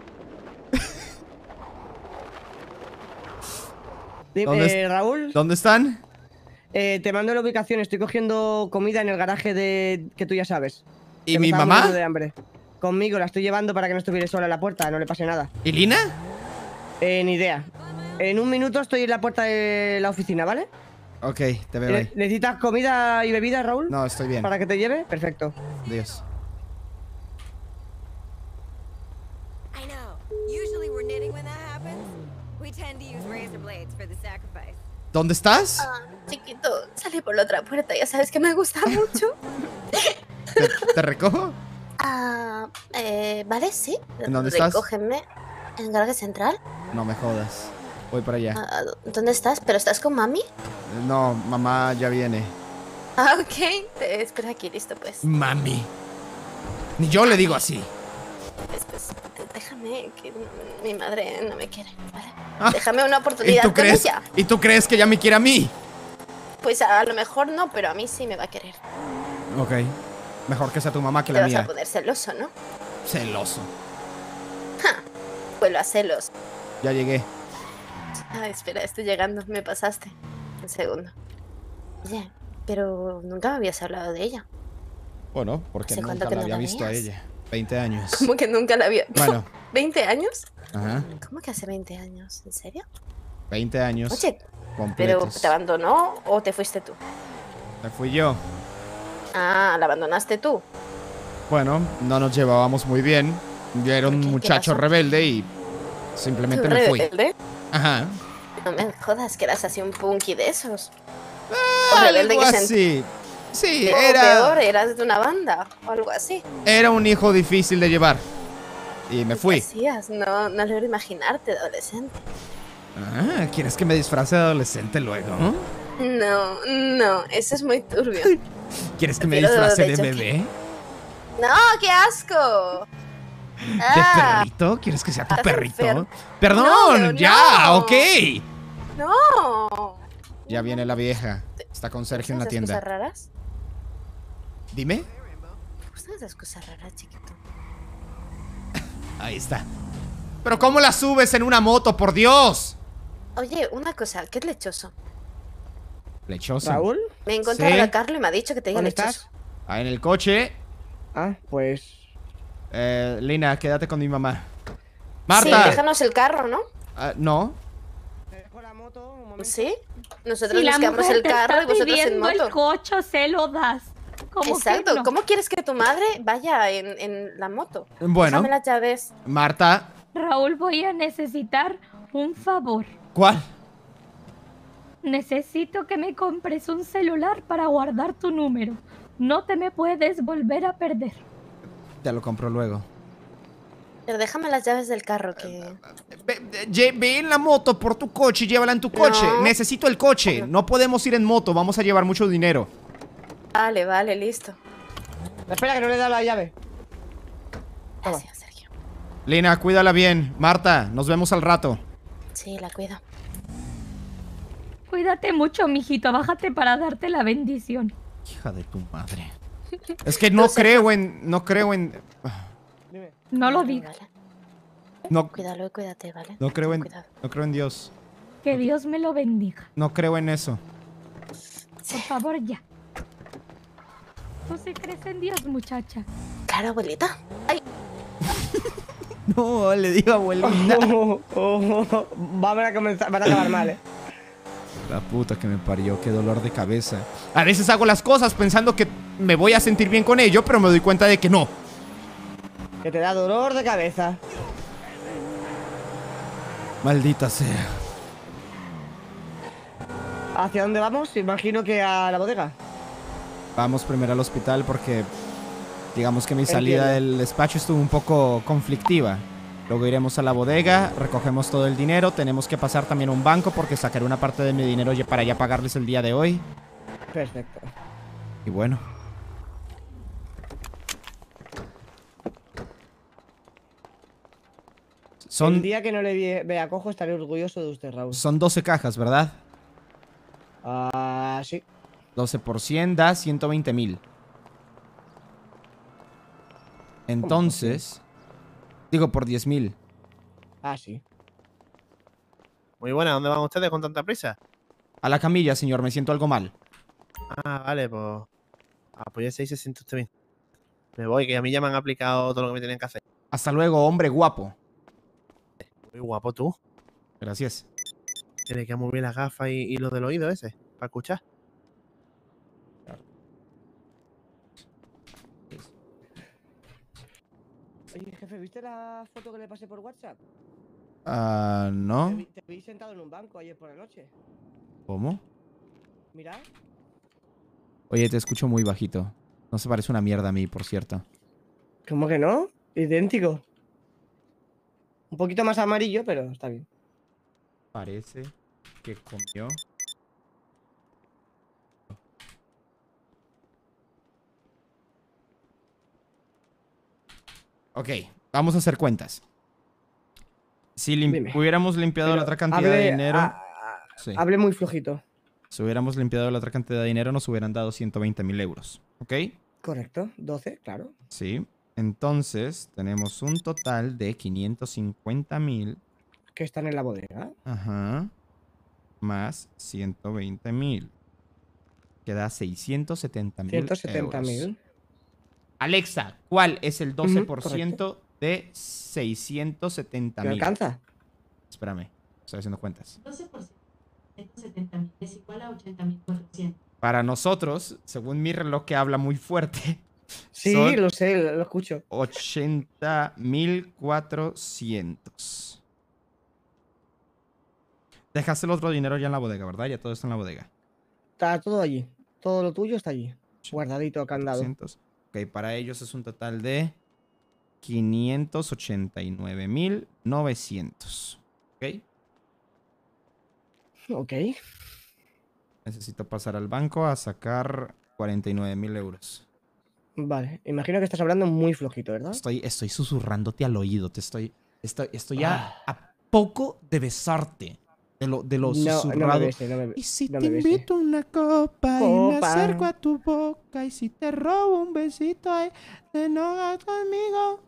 Speaker 1: ¿Dónde
Speaker 3: Raúl,
Speaker 1: ¿Dónde están?
Speaker 3: te mando la ubicación. Estoy cogiendo comida en el garaje de que tú ya sabes.
Speaker 1: ¿Y
Speaker 3: Que me
Speaker 1: mi
Speaker 3: estaba
Speaker 1: mamá?
Speaker 3: muriendo de hambre. Conmigo la estoy llevando para que no estuviera sola en la puerta, no le pase nada.
Speaker 1: ¿Y Lina?
Speaker 3: Ni idea. En un minuto estoy en la puerta de la oficina, ¿vale?
Speaker 1: Ok, te veo ahí.
Speaker 3: ¿Necesitas comida y bebida, Raúl?
Speaker 1: No, estoy bien.
Speaker 3: ¿Para que te lleve? Perfecto.
Speaker 1: Dios.
Speaker 6: I know. Usually we're knitting when that happens. We tend to use razor blades for the sacrifice.
Speaker 1: ¿Dónde estás?
Speaker 4: Ah, chiquito, salí por la otra puerta, ya sabes que me gusta mucho.
Speaker 1: ¿Te recojo?
Speaker 4: Vale, sí.
Speaker 1: ¿En dónde estás?
Speaker 4: Recógeme en el garaje central.
Speaker 1: No me jodas. Voy para allá.
Speaker 4: ¿Dónde estás? ¿Pero estás con mami?
Speaker 1: No, mamá ya viene.
Speaker 4: Ah, ok. Te espero aquí, listo pues.
Speaker 1: Mami. Ni yo le digo así.
Speaker 4: Pues, déjame, que mi madre no me quiere, ¿vale?
Speaker 1: Ah,
Speaker 4: Déjame una
Speaker 1: ¿Y
Speaker 4: oportunidad
Speaker 1: tú
Speaker 4: con
Speaker 1: crees?
Speaker 4: ella.
Speaker 1: ¿Y tú crees que ella me quiere a mí?
Speaker 4: Pues a lo mejor no, pero a mí sí me va a querer.
Speaker 1: Ok. Mejor que sea tu mamá que
Speaker 4: Te
Speaker 1: la
Speaker 4: vas a
Speaker 1: mía.
Speaker 4: poner celoso, ¿no?
Speaker 1: Celoso.
Speaker 4: Vuelvo a celos.
Speaker 1: Ya llegué.
Speaker 4: Ay, espera, estoy llegando. Me pasaste. Un segundo. Oye, pero nunca me habías hablado de ella.
Speaker 1: Bueno, porque
Speaker 4: ¿Hace cuánto
Speaker 1: nunca
Speaker 4: que
Speaker 1: la
Speaker 4: no
Speaker 1: había
Speaker 4: la
Speaker 1: visto a
Speaker 4: veías?
Speaker 1: ella. 20 años.
Speaker 4: ¿Cómo que nunca la había?
Speaker 1: Bueno.
Speaker 4: ¿20 años?
Speaker 1: Ajá.
Speaker 4: ¿Cómo que hace 20 años? ¿En serio?
Speaker 1: 20 años.
Speaker 4: Oye, ¿pero
Speaker 1: completos.
Speaker 4: te abandonó o te fuiste tú?
Speaker 1: Me fui yo.
Speaker 4: Ah, la abandonaste tú.
Speaker 1: Bueno, no nos llevábamos muy bien. Yo era un
Speaker 4: ¿Por qué? ¿Qué
Speaker 1: muchacho
Speaker 4: pasó?
Speaker 1: rebelde y simplemente
Speaker 4: ¿Tú
Speaker 1: me fui.
Speaker 4: rebelde?
Speaker 1: Ajá.
Speaker 4: No me jodas que eras así un punky de esos. O rebelde
Speaker 1: Algo
Speaker 4: que
Speaker 1: así. Sí,
Speaker 4: O
Speaker 1: era...
Speaker 4: peor, eras de una banda o algo así.
Speaker 1: Era un hijo difícil de llevar. Y me
Speaker 4: ¿Qué
Speaker 1: fui.
Speaker 4: hacías? No, no logro imaginarte de adolescente.
Speaker 1: Ah, ¿quieres que me disfrace de adolescente luego?
Speaker 4: No, no, eso es muy turbio.
Speaker 1: ¿Quieres que me
Speaker 4: Prefiero
Speaker 1: disfrace de
Speaker 4: de
Speaker 1: bebé?
Speaker 4: ¡No, qué asco!
Speaker 1: ¿De
Speaker 4: Ah,
Speaker 1: perrito? ¿Quieres que sea tu
Speaker 4: estás
Speaker 1: perrito?
Speaker 4: enfermo.
Speaker 1: ¡Perdón!
Speaker 4: No, pero
Speaker 1: ¡Ya!
Speaker 4: no.
Speaker 1: ¡Ok!
Speaker 4: ¡No!
Speaker 1: Ya viene la vieja. Está con Sergio en la
Speaker 4: ¿Esas
Speaker 1: tienda.
Speaker 4: cosas raras?
Speaker 1: Dime.
Speaker 4: ¿Te gustan esas cosas raras, chiquito?
Speaker 1: Ahí está. ¿Pero cómo la subes en una moto, por Dios?
Speaker 4: Oye, una cosa, ¿qué es lechoso?
Speaker 1: Lechoso.
Speaker 3: ¿Raúl?
Speaker 4: Me he encontrado
Speaker 1: Sí.
Speaker 4: a Carlo y me ha dicho que te diga
Speaker 3: ¿Dónde
Speaker 4: lechoso.
Speaker 3: estás?
Speaker 1: Ah, en el coche.
Speaker 3: Ah, pues...
Speaker 1: Lina, quédate con mi mamá.
Speaker 4: Sí,
Speaker 1: Marta.
Speaker 4: déjanos el carro, ¿no?
Speaker 1: no.
Speaker 3: Te dejo la moto un momento.
Speaker 4: ¿Sí? Nosotros
Speaker 2: Si
Speaker 4: nos
Speaker 2: la
Speaker 4: quedamos
Speaker 2: mujer
Speaker 4: el
Speaker 2: te
Speaker 4: carro y
Speaker 2: está
Speaker 4: vosotros en
Speaker 2: pidiendo el
Speaker 4: moto.
Speaker 2: coche, se lo das. ¿Cómo
Speaker 4: Exacto.
Speaker 2: que no?
Speaker 4: ¿Cómo quieres que tu madre vaya en la moto?
Speaker 1: Bueno.
Speaker 4: Déjame las llaves.
Speaker 1: Marta.
Speaker 2: Raúl, voy a necesitar un favor.
Speaker 1: ¿Cuál?
Speaker 2: Necesito que me compres un celular para guardar tu número. No te me puedes volver a perder.
Speaker 1: Te lo compro luego.
Speaker 4: Pero déjame las llaves del carro que...
Speaker 1: Ve en la moto por tu coche y llévala en tu coche.
Speaker 4: No.
Speaker 1: Necesito el coche. No podemos ir en moto. Vamos a llevar mucho dinero.
Speaker 4: Vale, vale, listo.
Speaker 3: Espera, que no le he dado la llave.
Speaker 4: Gracias, Sergio.
Speaker 1: Lina, cuídala bien. Marta, nos vemos al rato.
Speaker 4: Sí, la cuido.
Speaker 2: Cuídate mucho, mijito. Bájate para darte la bendición.
Speaker 1: Hija de tu madre. Es que no creo en... No creo en...
Speaker 3: Dime.
Speaker 2: No lo
Speaker 4: Vale,
Speaker 2: digas.
Speaker 4: vale.
Speaker 1: No,
Speaker 4: Cuídalo y cuídate, ¿vale?
Speaker 1: no creo en...
Speaker 4: Cuidado.
Speaker 1: No creo en Dios.
Speaker 2: Que Dios me lo bendiga.
Speaker 1: No creo en eso.
Speaker 2: Por favor, ya. ¿Tú sí crees en Dios, muchacha?
Speaker 4: Claro, abuelita. Ay,
Speaker 1: No, le digo abuelita.
Speaker 3: Vamos a comenzar, van a acabar mal,
Speaker 1: La puta que me parió, qué dolor de cabeza. A veces hago las cosas pensando que me voy a sentir bien con ello, pero me doy cuenta de que no.
Speaker 3: Que te da dolor de cabeza.
Speaker 1: Maldita sea.
Speaker 3: ¿Hacia dónde vamos? Imagino que a la bodega.
Speaker 1: Vamos primero al hospital porque digamos que mi salida
Speaker 3: Entiendo.
Speaker 1: del despacho estuvo un poco conflictiva. Luego iremos a la bodega, recogemos todo el dinero. Tenemos que pasar también a un banco porque sacaré una parte de mi dinero para ya pagarles el día de hoy.
Speaker 3: Perfecto.
Speaker 1: Y bueno.
Speaker 3: El
Speaker 1: Son,
Speaker 3: día que no le vea cojo estaré orgulloso de usted, Raúl.
Speaker 1: son 12 cajas, ¿verdad?
Speaker 3: Ah, sí.
Speaker 1: 12 por 100 da 120,000. Entonces... Digo, por 10,000.
Speaker 3: Ah, sí.
Speaker 7: Muy buena, ¿dónde van ustedes con tanta prisa?
Speaker 1: A la camilla, señor, me siento algo mal.
Speaker 7: Ah, vale, pues. Apóyese y se siente usted bien. Me voy, que a mí ya me han aplicado todo lo que me tenían que hacer.
Speaker 1: Hasta luego, hombre guapo.
Speaker 7: Muy guapo tú.
Speaker 1: Gracias.
Speaker 7: Tienes que muy bien las gafas y lo del oído ese, para escuchar.
Speaker 3: Oye, jefe, ¿viste la foto que le pasé por WhatsApp?
Speaker 1: ¿No?
Speaker 3: Te vi sentado en un banco ayer por la noche.
Speaker 1: ¿Cómo?
Speaker 3: Mira.
Speaker 1: Oye, te escucho muy bajito. No se parece una mierda a mí, por cierto.
Speaker 3: ¿Cómo que no? Idéntico. Un poquito más amarillo, pero está bien.
Speaker 1: Parece que comió. Ok, vamos a hacer cuentas. Si
Speaker 3: Dime.
Speaker 1: hubiéramos limpiado la
Speaker 3: Pero
Speaker 1: otra cantidad de dinero... Sí.
Speaker 3: Hablé muy flojito.
Speaker 1: Si hubiéramos limpiado la otra cantidad de dinero, nos hubieran dado 120.000 euros. ¿Ok?
Speaker 3: Correcto, 12, claro.
Speaker 1: Sí. Entonces, tenemos un total de 550.000.
Speaker 3: Que están en la bodega.
Speaker 1: Ajá. Más 120.000. Queda 670.000 euros.
Speaker 3: 170.000.
Speaker 1: Alexa, ¿cuál es el 12%
Speaker 3: correcto.
Speaker 1: de
Speaker 3: ¿Te
Speaker 1: 670.000?
Speaker 3: alcanza?
Speaker 1: Espérame, estoy haciendo cuentas.
Speaker 8: 12% de 170.000 es igual a 80.400.
Speaker 1: Para nosotros, según mi reloj que habla muy fuerte,
Speaker 3: Sí,
Speaker 1: son
Speaker 3: lo sé, lo escucho.
Speaker 1: 80.400. Dejaste el otro dinero ya en la bodega, ¿verdad? Ya todo está en la bodega.
Speaker 3: Está todo allí. Todo lo tuyo está allí. Guardadito, candado.
Speaker 1: 400. Ok, para ellos es un total de 589.900. ¿Ok?
Speaker 3: Ok.
Speaker 1: Necesito pasar al banco a sacar 49.000 euros.
Speaker 3: Vale. Imagino que estás hablando muy flojito, ¿verdad?
Speaker 1: Estoy susurrándote al oído. Estoy a poco de besarte. De lo
Speaker 3: No me
Speaker 1: susurrado.
Speaker 3: beses, no me
Speaker 1: Y si
Speaker 3: no
Speaker 1: te
Speaker 3: me beses.
Speaker 1: invito a una copa y me
Speaker 3: Copa.
Speaker 1: acerco a tu boca y si te robo un besito ahí, te enojas conmigo.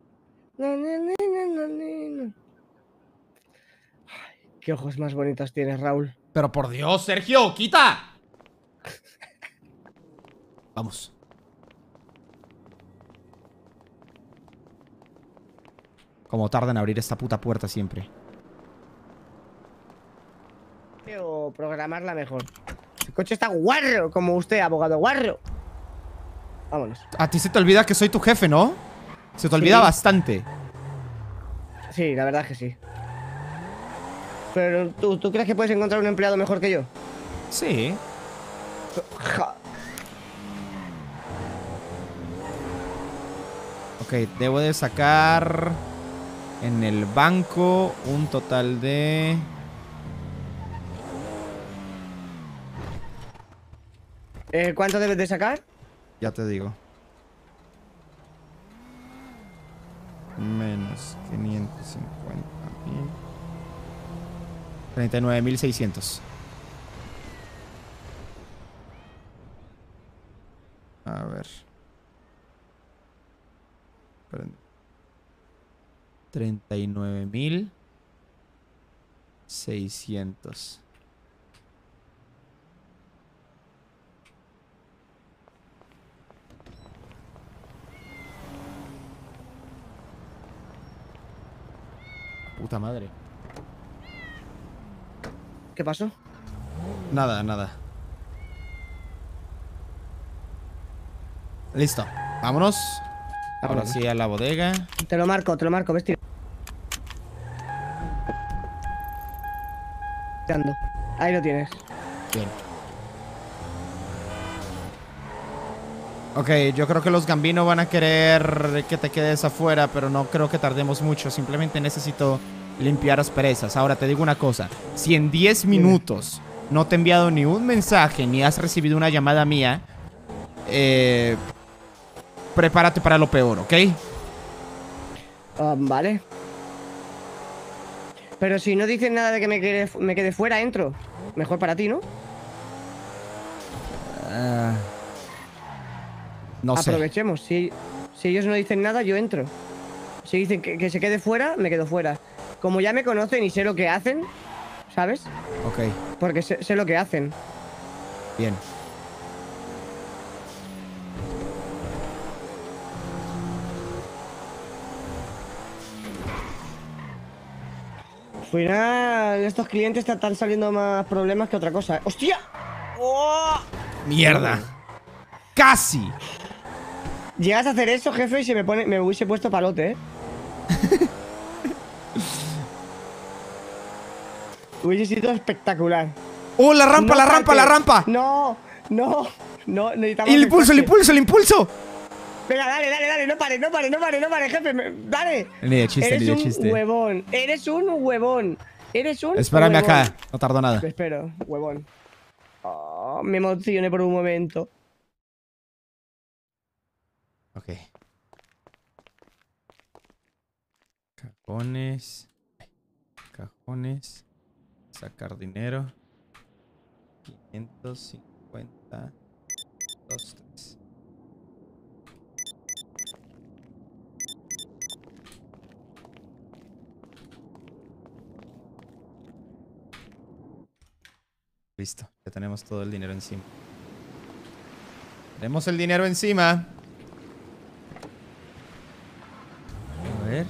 Speaker 3: Ay, qué ojos más bonitos tienes, Raúl.
Speaker 1: Pero por Dios, Sergio, quita. Vamos. Como tarda en abrir esta puta puerta siempre.
Speaker 3: O programarla mejor. El coche está guarro, como usted, abogado guarro. Vámonos.
Speaker 1: A ti se te olvida que soy tu jefe, ¿no? Se te olvida
Speaker 3: Sí.
Speaker 1: bastante.
Speaker 3: Sí, la verdad es que sí. Pero ¿tú crees que puedes encontrar un empleado mejor que yo?
Speaker 1: Sí.
Speaker 3: Ja.
Speaker 1: Ok, debo de sacar en el banco un total de...
Speaker 3: ¿Cuánto debes de sacar?
Speaker 1: Ya te digo. Menos 550.000. 39.600. A ver. Esperen. 39.600. Puta madre.
Speaker 3: ¿Qué pasó?
Speaker 1: Nada, nada. Listo. Vámonos. Ahora
Speaker 3: Vámonos.
Speaker 1: sí a la bodega.
Speaker 3: Te lo marco, ves tirando. Ahí lo tienes.
Speaker 1: Bien. Ok, yo creo que los Gambino van a querer que te quedes afuera, pero no creo que tardemos mucho. Simplemente necesito limpiar asperezas. Ahora te digo una cosa. Si en 10 minutos no te he enviado ni un mensaje ni has recibido una llamada mía, prepárate para lo peor, ¿ok?
Speaker 3: Vale. Pero si no dicen nada de que me quede fuera, entro. Mejor para ti, ¿no?
Speaker 1: No sé.
Speaker 3: Aprovechemos. Si ellos no dicen nada, yo entro. Si dicen que se quede fuera, me quedo fuera. Como ya me conocen y sé lo que hacen, ¿sabes?
Speaker 1: Ok,
Speaker 3: Porque sé lo que hacen.
Speaker 1: bien.
Speaker 3: Al final, estos clientes te están saliendo más problemas que otra cosa. ¡Hostia! ¡Oh!
Speaker 1: ¡Mierda! ¡Casi!
Speaker 3: Llegas a hacer eso, jefe, y me hubiese puesto palote, ¿eh? Hubiese sido espectacular.
Speaker 1: ¡Oh, la rampa,
Speaker 3: No
Speaker 1: la rampa, la
Speaker 3: saltes.
Speaker 1: rampa!
Speaker 3: No, necesitamos
Speaker 1: ¡El
Speaker 3: el
Speaker 1: impulso, el
Speaker 3: coche.
Speaker 1: impulso, el impulso!
Speaker 3: Venga, dale, no pares, jefe, dale.
Speaker 1: Ni de chiste,
Speaker 3: Eres
Speaker 1: ni de
Speaker 3: un
Speaker 1: chiste.
Speaker 3: huevón, eres un huevón.
Speaker 1: Espérame
Speaker 3: huevón.
Speaker 1: acá, no tardo nada.
Speaker 3: Te espero, huevón. Oh, me emocioné por un momento.
Speaker 1: Ok. Cajones. Cajones. Sacar dinero. 550. 2, 3. Listo, ya tenemos todo el dinero encima. Tenemos el dinero encima. A ver.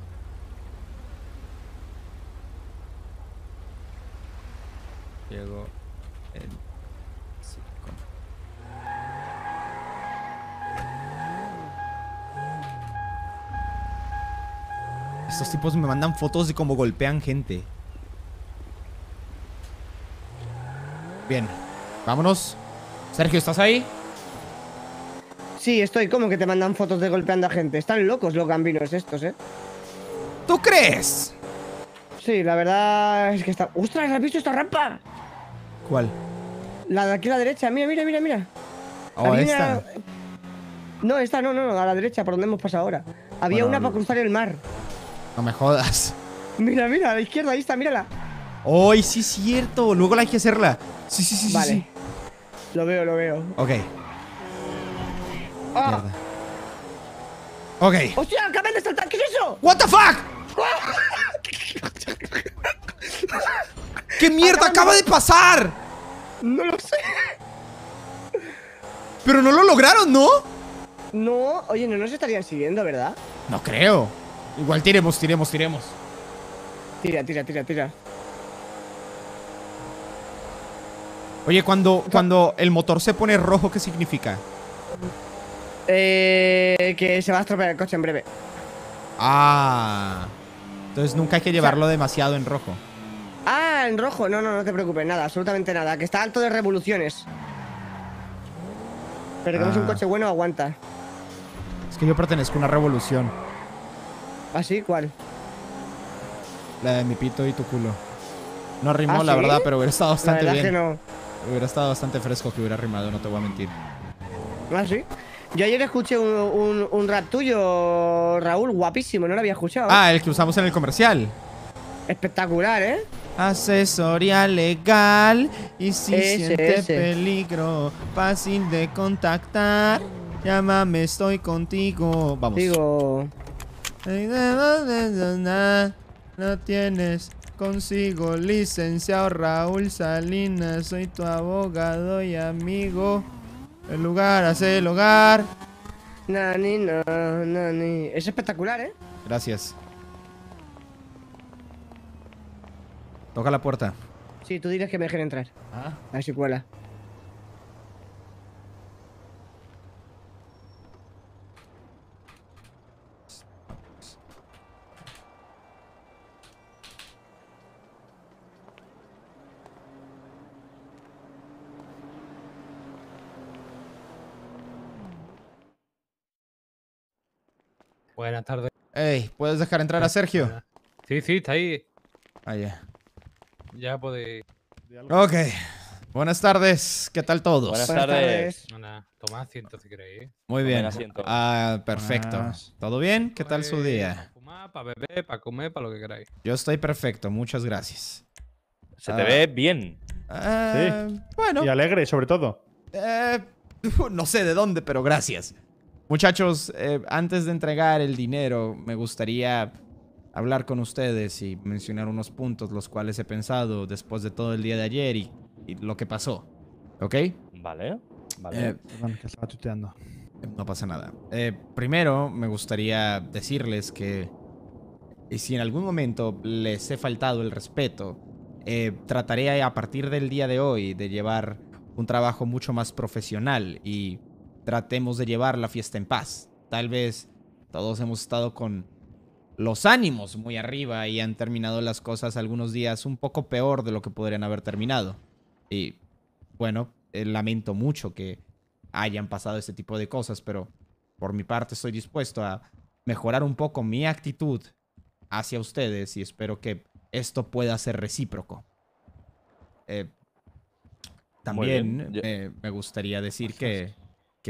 Speaker 1: Llegó el 5. Estos tipos me mandan fotos de cómo golpean gente. Bien, vámonos. Sergio, ¿estás ahí?
Speaker 3: Sí, estoy. Como que te mandan fotos de golpeando a gente? Están locos los gambinos estos, ¿eh?
Speaker 1: ¿Tú crees?
Speaker 3: Sí, la verdad es que está... ¡Ostras! ¿Has visto esta rampa?
Speaker 1: ¿Cuál?
Speaker 3: La de aquí a la derecha. Mira, mira, mira, mira.
Speaker 1: Oh,
Speaker 3: Había
Speaker 1: esta.
Speaker 3: una- No, esta no, a la derecha, por donde hemos pasado ahora. Había
Speaker 1: Bueno,
Speaker 3: una para cruzar el mar.
Speaker 1: No me jodas.
Speaker 3: Mira, mira, a la izquierda, ahí está, mírala.
Speaker 1: ¡Ay, sí es cierto! Luego la hay que hacerla. Sí, sí, sí, sí,
Speaker 3: Vale.
Speaker 1: sí.
Speaker 3: Lo veo, lo veo.
Speaker 1: Ok.
Speaker 3: ¡Ah!
Speaker 1: Mierda. Ok.
Speaker 3: ¡Hostia, acaban de saltar! ¿Qué es eso?
Speaker 1: What the fuck? ¿Qué mierda acaba de pasar?
Speaker 3: No lo sé.
Speaker 1: Pero no lo lograron, ¿no?
Speaker 3: No, oye, no nos estarían siguiendo, ¿verdad?
Speaker 1: No creo. Igual tiremos.
Speaker 3: Tira, tira, tira, tira.
Speaker 1: Oye, cuando el motor se pone rojo, ¿qué significa?
Speaker 3: Que se va a estropear el coche en breve.
Speaker 1: Ah. Entonces nunca hay que llevarlo demasiado en rojo.
Speaker 3: Ah, en rojo. No, no, no te preocupes, nada, absolutamente nada. Que está alto de revoluciones. Pero como es un coche bueno, aguanta.
Speaker 1: Es que yo pertenezco a una revolución.
Speaker 3: ¿Ah, sí? ¿Cuál?
Speaker 1: La de mi pito y tu culo. No rimó,
Speaker 3: ¿Ah,
Speaker 1: la
Speaker 3: sí?
Speaker 1: verdad, pero hubiera estado
Speaker 3: La
Speaker 1: bastante
Speaker 3: verdad
Speaker 1: bien.
Speaker 3: es que no.
Speaker 1: Hubiera estado bastante fresco que hubiera rimado, no te voy a mentir.
Speaker 3: ¿Ah, sí? Yo ayer escuché un rap tuyo, Raúl, guapísimo, no lo había escuchado.
Speaker 1: Ah, el que usamos en el comercial.
Speaker 3: Espectacular, ¿eh?
Speaker 1: Asesoría legal y si siente
Speaker 3: Ese.
Speaker 1: peligro, fácil de contactar. Llámame, estoy contigo. Vamos.
Speaker 3: Digo...
Speaker 1: No tienes consigo, licenciado Raúl Salinas. Soy tu abogado y amigo. El lugar hace el hogar.
Speaker 3: Nani, no, nani. Es espectacular, ¿eh?
Speaker 1: Gracias. Toca la puerta.
Speaker 3: Sí, tú diles que me dejen entrar.
Speaker 1: Ah.
Speaker 3: A ver si cuela.
Speaker 9: Buenas tardes.
Speaker 1: Ey, ¿puedes dejar entrar a Sergio?
Speaker 9: Buenas. Sí, sí, está ahí.
Speaker 1: Ah, ya.
Speaker 9: Ya podéis.
Speaker 1: Ok. Buenas tardes. ¿Qué tal todos?
Speaker 5: Buenas
Speaker 3: Buenas
Speaker 5: tardes.
Speaker 9: Tomad asiento si queréis.
Speaker 1: Muy
Speaker 5: Tomen
Speaker 1: bien.
Speaker 5: asiento.
Speaker 1: Ah, perfecto. ¿Todo bien? ¿Qué tal su día?
Speaker 9: Para fumar, para beber, para comer, para lo que queráis.
Speaker 1: Yo estoy perfecto. Muchas gracias.
Speaker 5: Se te ve bien.
Speaker 1: Bueno.
Speaker 10: Y alegre, sobre todo.
Speaker 1: No sé de dónde, pero gracias. Muchachos, antes de entregar el dinero, me gustaría hablar con ustedes y mencionar unos puntos los cuales he pensado después de todo el día de ayer y lo que pasó. ¿Ok?
Speaker 5: Vale. Vale.
Speaker 10: Perdón, que estaba tuteando.
Speaker 1: No pasa nada. Primero, me gustaría decirles que si en algún momento les he faltado el respeto, trataré a partir del día de hoy de llevar un trabajo mucho más profesional y tratemos de llevar la fiesta en paz. Tal vez todos hemos estado con los ánimos muy arriba y han terminado las cosas algunos días un poco peor de lo que podrían haber terminado. Y bueno, lamento mucho que hayan pasado este tipo de cosas, pero por mi parte estoy dispuesto a mejorar un poco mi actitud hacia ustedes y espero que esto pueda ser recíproco. También
Speaker 5: bien.
Speaker 1: me gustaría decir que...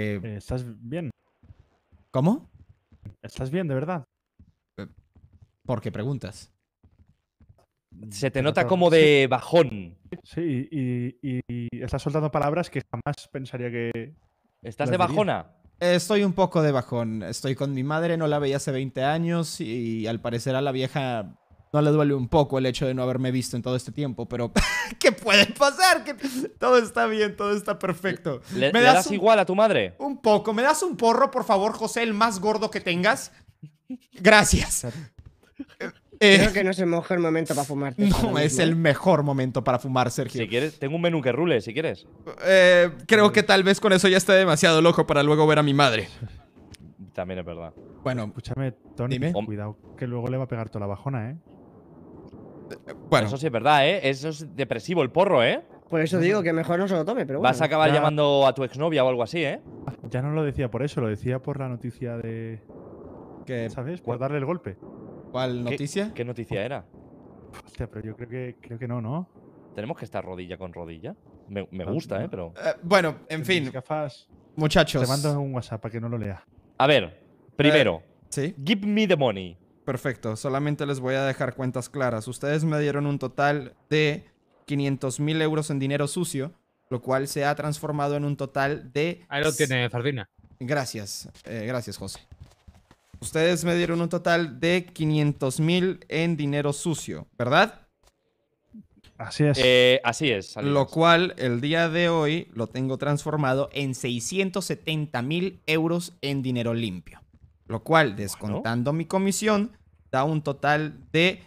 Speaker 10: ¿Estás bien?
Speaker 1: ¿Cómo?
Speaker 10: ¿Estás bien, de verdad?
Speaker 1: ¿Por qué preguntas?
Speaker 5: Se te nota como de bajón.
Speaker 10: Sí, y estás soltando palabras que jamás pensaría que.
Speaker 5: ¿Estás
Speaker 10: las
Speaker 5: de
Speaker 10: diría.
Speaker 5: bajona?
Speaker 1: Estoy un poco de bajón. Estoy con mi madre, no la veía hace 20 años y al parecer a la vieja no le duele un poco el hecho de no haberme visto en todo este tiempo, pero ¿qué puede pasar? Que todo está bien, todo está perfecto.
Speaker 5: ¿Le
Speaker 1: ¿Me
Speaker 5: das
Speaker 1: un,
Speaker 5: igual a tu madre?
Speaker 1: un poco? ¿Me das un porro, por favor, José, el más gordo que tengas? Gracias.
Speaker 3: Creo que no es el mejor momento para fumar.
Speaker 1: No es el mejor momento para fumar, Sergio.
Speaker 5: Si quieres, tengo un menú que rule, si quieres.
Speaker 1: Creo que tal vez con eso ya esté demasiado loco para luego ver a mi madre.
Speaker 5: También es verdad.
Speaker 1: Bueno,
Speaker 10: Escúchame, Tony,
Speaker 1: Dime.
Speaker 10: cuidado que luego le va a pegar toda la bajona, ¿eh?
Speaker 1: bueno.
Speaker 5: Eso sí es verdad, ¿eh? Eso es depresivo el porro, ¿eh?
Speaker 3: Por eso digo que mejor no se lo tome, pero bueno.
Speaker 5: Vas a acabar
Speaker 10: Ya.
Speaker 5: llamando a tu exnovia o algo así, ¿eh?
Speaker 10: Ya no lo decía por eso, lo decía por la noticia de. ¿Sabes? Por darle el golpe.
Speaker 1: ¿Cuál noticia?
Speaker 5: ¿Qué noticia era?
Speaker 10: Hostia, pero yo creo que no, ¿no?
Speaker 5: ¿Tenemos que estar rodilla con rodilla? Me
Speaker 10: No,
Speaker 5: gusta,
Speaker 10: no.
Speaker 5: ¿eh? Pero…
Speaker 1: Bueno, en fin,
Speaker 10: Mis gafas.
Speaker 1: muchachos.
Speaker 10: Te mando un WhatsApp para que no lo lea.
Speaker 5: A ver, primero,
Speaker 1: Sí,
Speaker 5: give me the money.
Speaker 1: perfecto. Solamente les voy a dejar cuentas claras. Ustedes me dieron un total de 500.000 euros en dinero sucio, lo cual se ha transformado en un total de…
Speaker 9: Ahí lo tiene, Fardina.
Speaker 1: Gracias, gracias, José. Ustedes me dieron un total de 500.000 en dinero sucio, ¿verdad?
Speaker 10: Así es.
Speaker 5: Así es. Salinas.
Speaker 1: Lo cual el día de hoy lo tengo transformado en 670.000 euros en dinero limpio. Lo cual, descontando mi comisión, da un total de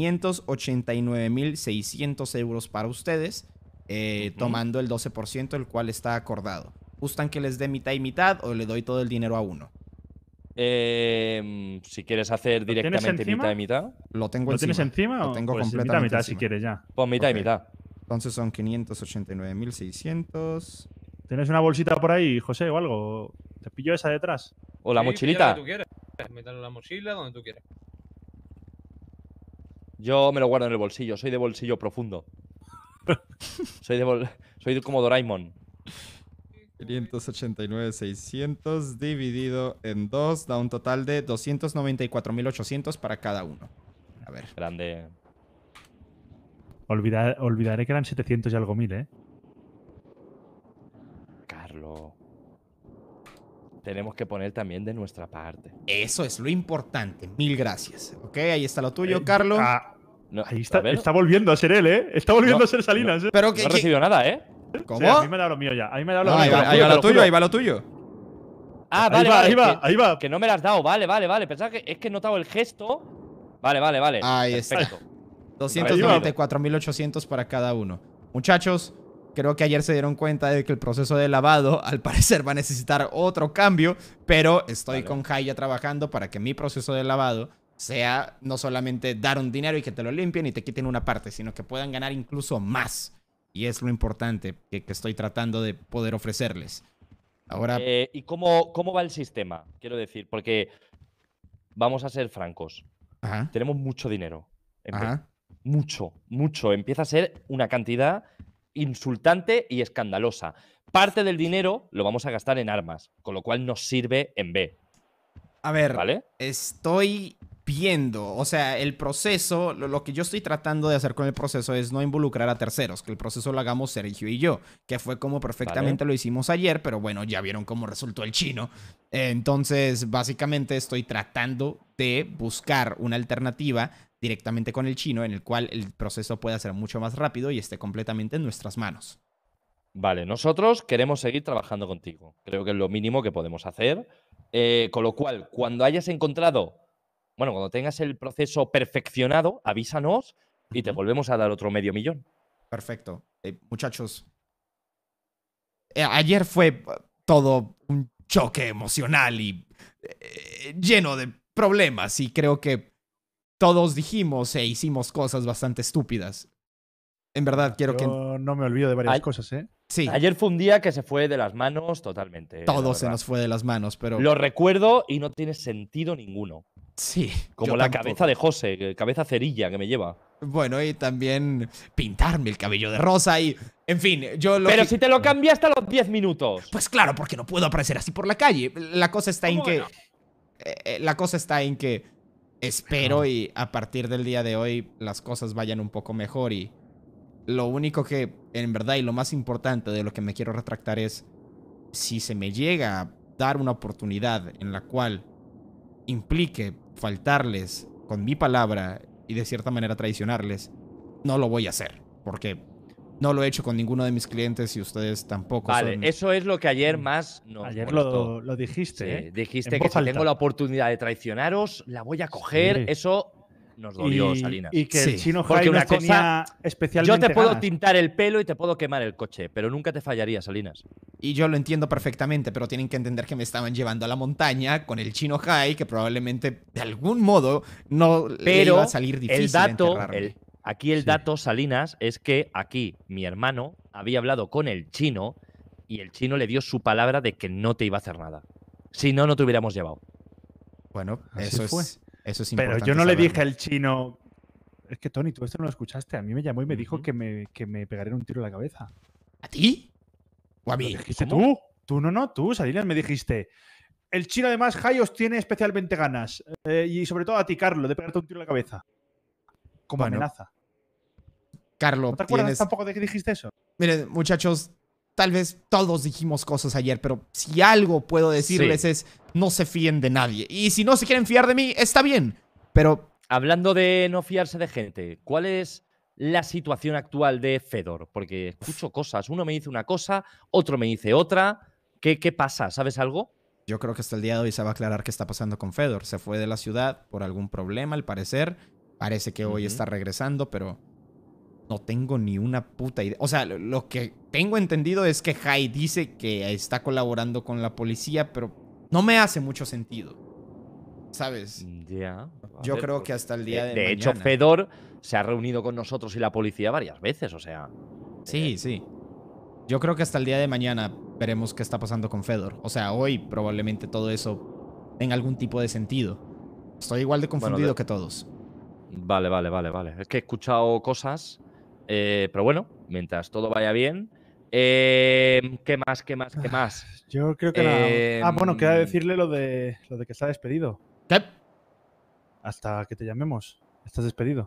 Speaker 1: 589.600 euros para ustedes, tomando el 12%, el cual está acordado. ¿Gustan que les dé mitad y mitad o le doy todo el dinero a uno?
Speaker 5: Si quieres hacer
Speaker 10: tienes
Speaker 5: directamente
Speaker 10: encima?
Speaker 5: mitad y mitad,
Speaker 1: Lo tengo
Speaker 10: ¿Lo
Speaker 1: encima.
Speaker 10: tienes encima
Speaker 1: Lo
Speaker 10: o
Speaker 1: tengo
Speaker 10: pues
Speaker 1: completamente
Speaker 10: mitad, si
Speaker 1: encima.
Speaker 10: quieres ya?
Speaker 5: pues mitad
Speaker 1: Ok.
Speaker 5: y mitad.
Speaker 1: Entonces son 589.600.
Speaker 10: ¿Tienes una bolsita por ahí, José, o algo? ¿Te pillo esa detrás?
Speaker 5: O la
Speaker 9: Sí, pilla
Speaker 5: mochilita.
Speaker 9: lo que tú quieras. Métalo en la mochila, donde tú quieras.
Speaker 5: Yo me lo guardo en el bolsillo. Soy de bolsillo profundo. Soy como Doraemon.
Speaker 1: 589.600 dividido en 2 da un total de 294.800 para cada uno. A ver.
Speaker 5: Grande.
Speaker 10: Olvidaré que eran 700 y algo mil, ¿eh?
Speaker 5: Carlos. Tenemos que poner también de nuestra parte.
Speaker 1: Eso es lo importante. Mil gracias. Ok, ahí está lo tuyo, Carlos.
Speaker 5: No,
Speaker 10: Ahí está,
Speaker 5: a ver,
Speaker 10: está volviendo a ser él, ¿eh? Está volviendo
Speaker 5: No,
Speaker 10: a ser Salinas, ¿eh?
Speaker 1: Pero
Speaker 5: no
Speaker 1: que…
Speaker 5: he recibido nada, ¿eh?
Speaker 1: ¿Cómo?
Speaker 10: Sí, a mí me da lo mío ya. A mí me da lo
Speaker 1: No,
Speaker 10: mío.
Speaker 1: ahí va,
Speaker 5: lo
Speaker 1: ahí va
Speaker 5: juro,
Speaker 1: lo tuyo, ahí va lo tuyo.
Speaker 5: Ah,
Speaker 10: Ahí
Speaker 5: vale,
Speaker 10: va,
Speaker 5: vale.
Speaker 10: ahí va,
Speaker 5: que,
Speaker 10: ahí va.
Speaker 5: que no me las has dado. Vale. Pensaba que es que he notado el gesto. Vale.
Speaker 1: Ahí está.
Speaker 5: Perfecto.
Speaker 1: 294.800 para cada uno. Muchachos, creo que ayer se dieron cuenta de que el proceso de lavado al parecer va a necesitar otro cambio, pero estoy
Speaker 5: Vale.
Speaker 1: con Jaya trabajando para que mi proceso de lavado sea no solamente dar un dinero y que te lo limpien y te quiten una parte, sino que puedan ganar incluso más. Y es lo importante que estoy tratando de poder ofrecerles. Ahora,
Speaker 5: ¿Y cómo va el sistema? Quiero decir, porque vamos a ser francos.
Speaker 1: ajá,
Speaker 5: Tenemos mucho dinero. En vez.
Speaker 1: ajá.
Speaker 5: Mucho. Empieza a ser una cantidad insultante y escandalosa. Parte del dinero lo vamos a gastar en armas, con lo cual nos sirve en B.
Speaker 1: A ver,
Speaker 5: ¿Vale?
Speaker 1: estoy viendo, o sea, el proceso, lo que yo estoy tratando de hacer con el proceso es no involucrar a terceros, que el proceso lo hagamos Sergio y yo, que fue como perfectamente lo hicimos ayer, pero bueno, ya vieron cómo resultó el chino. Entonces, básicamente estoy tratando de buscar una alternativa directamente con el chino en el cual el proceso pueda ser mucho más rápido y esté completamente en nuestras manos.
Speaker 5: Vale, nosotros queremos seguir trabajando contigo. Creo que es lo mínimo que podemos hacer. Con lo cual, cuando hayas encontrado, bueno, cuando tengas el proceso perfeccionado, avísanos y te volvemos a dar otro $500,000.
Speaker 1: Perfecto. Muchachos, ayer fue todo un choque emocional y lleno de problemas y creo que todos dijimos e hicimos cosas bastante estúpidas. En verdad, quiero que…
Speaker 10: Yo no me olvido de varias
Speaker 5: Ay.
Speaker 10: cosas, ¿eh?
Speaker 1: Sí,
Speaker 5: Ayer fue un día que se fue de las manos totalmente. la
Speaker 1: todo se
Speaker 5: verdad.
Speaker 1: nos fue de las manos, pero…
Speaker 5: Lo recuerdo y no tiene sentido ninguno.
Speaker 1: Sí.
Speaker 5: Como
Speaker 1: yo
Speaker 5: la
Speaker 1: tampoco.
Speaker 5: cabeza de José, cabeza cerilla que me lleva.
Speaker 1: Bueno, y también pintarme el cabello de rosa y… En fin, yo lo
Speaker 5: Pero
Speaker 1: que…
Speaker 5: si te lo cambiaste a los 10 minutos.
Speaker 1: Pues claro, porque no puedo aparecer así por la calle. La cosa está en
Speaker 9: ¿Cómo
Speaker 1: que…
Speaker 9: no?
Speaker 1: La cosa está en que… espero y a partir del día de hoy las cosas vayan un poco mejor. Y lo único que, en verdad, y lo más importante de lo que me quiero retractar es, si se me llega a dar una oportunidad en la cual implique faltarles con mi palabra y de cierta manera traicionarles, no lo voy a hacer, porque no lo he hecho con ninguno de mis clientes y ustedes tampoco.
Speaker 5: Vale,
Speaker 1: son...
Speaker 5: eso es lo que ayer más nos
Speaker 10: Ayer
Speaker 5: molestó.
Speaker 10: lo dijiste,
Speaker 5: Sí,
Speaker 10: ¿eh?
Speaker 5: dijiste
Speaker 10: En
Speaker 5: que
Speaker 10: voz
Speaker 5: si
Speaker 10: alta.
Speaker 5: tengo la oportunidad de traicionaros, la voy a coger.
Speaker 10: Sí.
Speaker 5: Eso nos dolió, Salinas.
Speaker 10: Y que el chino
Speaker 5: Porque
Speaker 10: Jai
Speaker 5: una
Speaker 10: nos tenía
Speaker 5: cosa,
Speaker 10: especialmente
Speaker 5: yo te puedo
Speaker 10: ganas.
Speaker 5: tintar el pelo y te puedo quemar el coche, pero nunca te fallaría, Salinas.
Speaker 1: Y yo lo entiendo perfectamente, pero tienen que entender que me estaban llevando a la montaña con el chino Jai, que probablemente de algún modo no le
Speaker 5: Pero
Speaker 1: iba a salir difícil
Speaker 5: el dato,
Speaker 1: enterrarme.
Speaker 5: aquí el dato, Salinas, es que aquí mi hermano había hablado con el chino y el chino le dio su palabra de que no te iba a hacer nada. Si no, no te hubiéramos llevado.
Speaker 1: Bueno,
Speaker 10: Así
Speaker 1: eso
Speaker 10: fue.
Speaker 1: es
Speaker 10: Pero
Speaker 1: importante
Speaker 10: yo no le
Speaker 1: saberlo.
Speaker 10: dije al chino. Es que Tony, tú esto no lo escuchaste. A mí me llamó y me dijo que me pegaría un tiro en la cabeza.
Speaker 1: ¿A ti? ¿O a mí?
Speaker 10: ¿Lo dijiste
Speaker 5: ¿Cómo?
Speaker 10: tú? Tú, Salinas, me dijiste. El chino, además, Jai os tiene especialmente ganas. Y sobre todo a ti, Carlos, de pegarte un tiro en la cabeza. Como
Speaker 1: Bueno,
Speaker 10: amenaza.
Speaker 1: Carlos,
Speaker 10: ¿No te acuerdas
Speaker 1: tienes...
Speaker 10: tampoco de que dijiste eso?
Speaker 1: Miren, muchachos, tal vez todos dijimos cosas ayer, pero si algo puedo decirles
Speaker 5: Sí.
Speaker 1: es no se fíen de nadie. Y si no se quieren fiar de mí, está bien. Pero
Speaker 5: Hablando de no fiarse de gente, ¿cuál es la situación actual de Fedor? Porque escucho cosas. Uno me dice una cosa, otro me dice otra. ¿Qué pasa? ¿Sabes algo?
Speaker 1: yo creo que hasta el día de hoy se va a aclarar qué está pasando con Fedor. Se fue de la ciudad por algún problema, al parecer. Parece que hoy está regresando, pero no tengo ni una puta idea. O sea, lo que tengo entendido es que Jai dice que está colaborando con la policía, pero no me hace mucho sentido. ¿Sabes?
Speaker 5: Ya.
Speaker 1: Yo creo que hasta el día de
Speaker 5: De hecho,
Speaker 1: mañana.
Speaker 5: Fedor se ha reunido con nosotros y la policía varias veces, o sea.
Speaker 1: Sí, sí. Yo creo que hasta el día de mañana veremos qué está pasando con Fedor. O sea, hoy probablemente todo eso tenga algún tipo de sentido. Estoy igual de confundido que todos.
Speaker 5: Vale. Es que he escuchado cosas, pero bueno, mientras todo vaya bien. ¿Qué más?
Speaker 10: Yo creo que nada. Bueno, queda decirle lo de que está despedido.
Speaker 1: ¿Qué?
Speaker 10: Hasta que te llamemos. Estás despedido.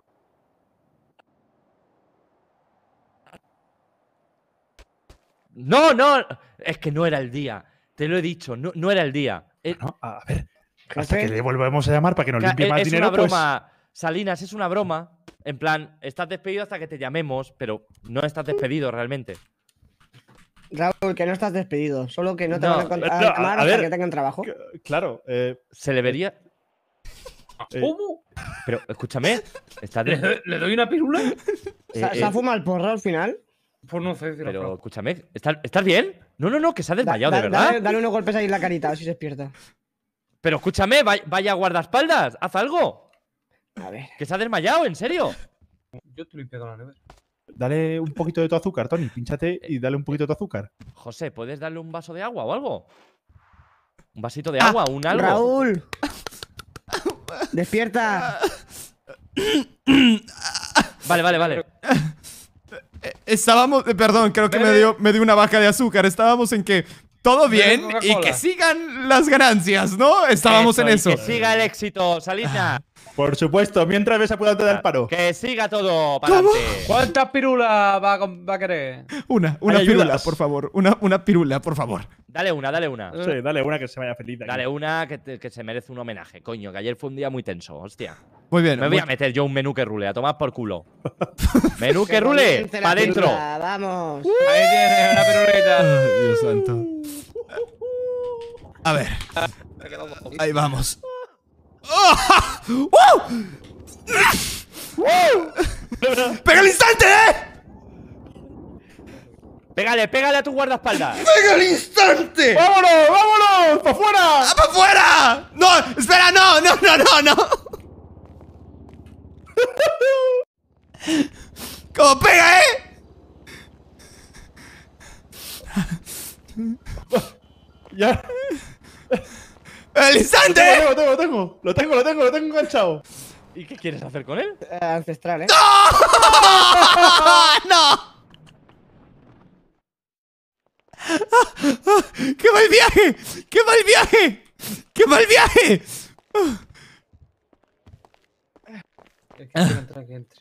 Speaker 5: No, es que no era el día. Te lo he dicho, no era el día.
Speaker 10: No, a ver, hasta que le volvemos a llamar para que nos limpie más
Speaker 5: Es
Speaker 10: dinero,
Speaker 5: una broma, Salinas, es una broma. En plan, estás despedido hasta que te llamemos, pero no estás despedido realmente.
Speaker 3: Raúl, que no estás despedido. Solo que no te
Speaker 5: No,
Speaker 3: van a encontrar
Speaker 10: no,
Speaker 3: llamar
Speaker 10: a
Speaker 3: hasta
Speaker 10: ver,
Speaker 3: que tengan trabajo.
Speaker 10: Claro.
Speaker 5: Se le vería.
Speaker 9: ¿Cómo?
Speaker 5: Pero escúchame, estás
Speaker 9: ¿Le doy una pirula?
Speaker 3: ¿Se ha fumado el porro al final?
Speaker 9: Pues no sé.
Speaker 5: Pero escúchame, ¿estás bien? No, que se ha desmayado, de verdad.
Speaker 3: Dale unos golpes ahí en la carita, a ver si se despierta.
Speaker 5: Pero escúchame, vaya guardaespaldas, haz algo.
Speaker 3: A ver.
Speaker 5: Que se ha desmayado, en serio.
Speaker 9: Yo te limpiado la nevera.
Speaker 10: Dale un poquito de tu azúcar, Tony. Pínchate y dale un poquito de tu azúcar.
Speaker 5: José, ¿puedes darle un vaso de agua o algo? Un vasito de agua, un algo.
Speaker 3: Raúl. Despierta.
Speaker 5: Vale.
Speaker 1: Estábamos, perdón, creo que me dio una baja de azúcar. Estábamos en que todo bien y
Speaker 9: Coca-Cola.
Speaker 1: que sigan las ganancias, ¿no? Estábamos en
Speaker 5: y
Speaker 1: eso.
Speaker 5: Que siga el éxito, Salinas.
Speaker 10: Por supuesto, mientras ves a puta del paro.
Speaker 5: Que siga todo para adelante.
Speaker 9: ¿Cuántas pirulas va a querer?
Speaker 1: Una
Speaker 10: Hay
Speaker 1: pirula,
Speaker 10: ayudas.
Speaker 1: por favor. Una pirula, por favor.
Speaker 5: Dale una.
Speaker 10: Sí, dale una que se vaya feliz. de aquí.
Speaker 5: Dale una que se merece un homenaje, coño, que ayer fue un día muy tenso, hostia.
Speaker 1: Muy bien.
Speaker 5: Me voy a meter yo un menú que rule, a tomar por culo. Menú que rule,
Speaker 3: Comience la
Speaker 5: para adentro.
Speaker 3: pirula, Vamos.
Speaker 9: Ahí tienes una pirulita.
Speaker 1: Dios santo. A ver. Ahí vamos. ¡Pega al instante,
Speaker 5: Pégale a tu guardaespaldas.
Speaker 1: ¡Pega al instante!
Speaker 10: ¡Vámonos! ¡Para afuera!
Speaker 1: ¡Para afuera! ¡No! ¡Espera! ¡No! ¿Cómo pega,
Speaker 10: Ya.
Speaker 1: ¡El instante!
Speaker 10: Lo tengo enganchado.
Speaker 5: ¿Y qué quieres hacer con él?
Speaker 3: Ancestral, ¿eh?
Speaker 1: ¡No! ¡Qué mal viaje! ¡Qué mal viaje! ¡Qué mal viaje!
Speaker 9: Es que entra, que entre.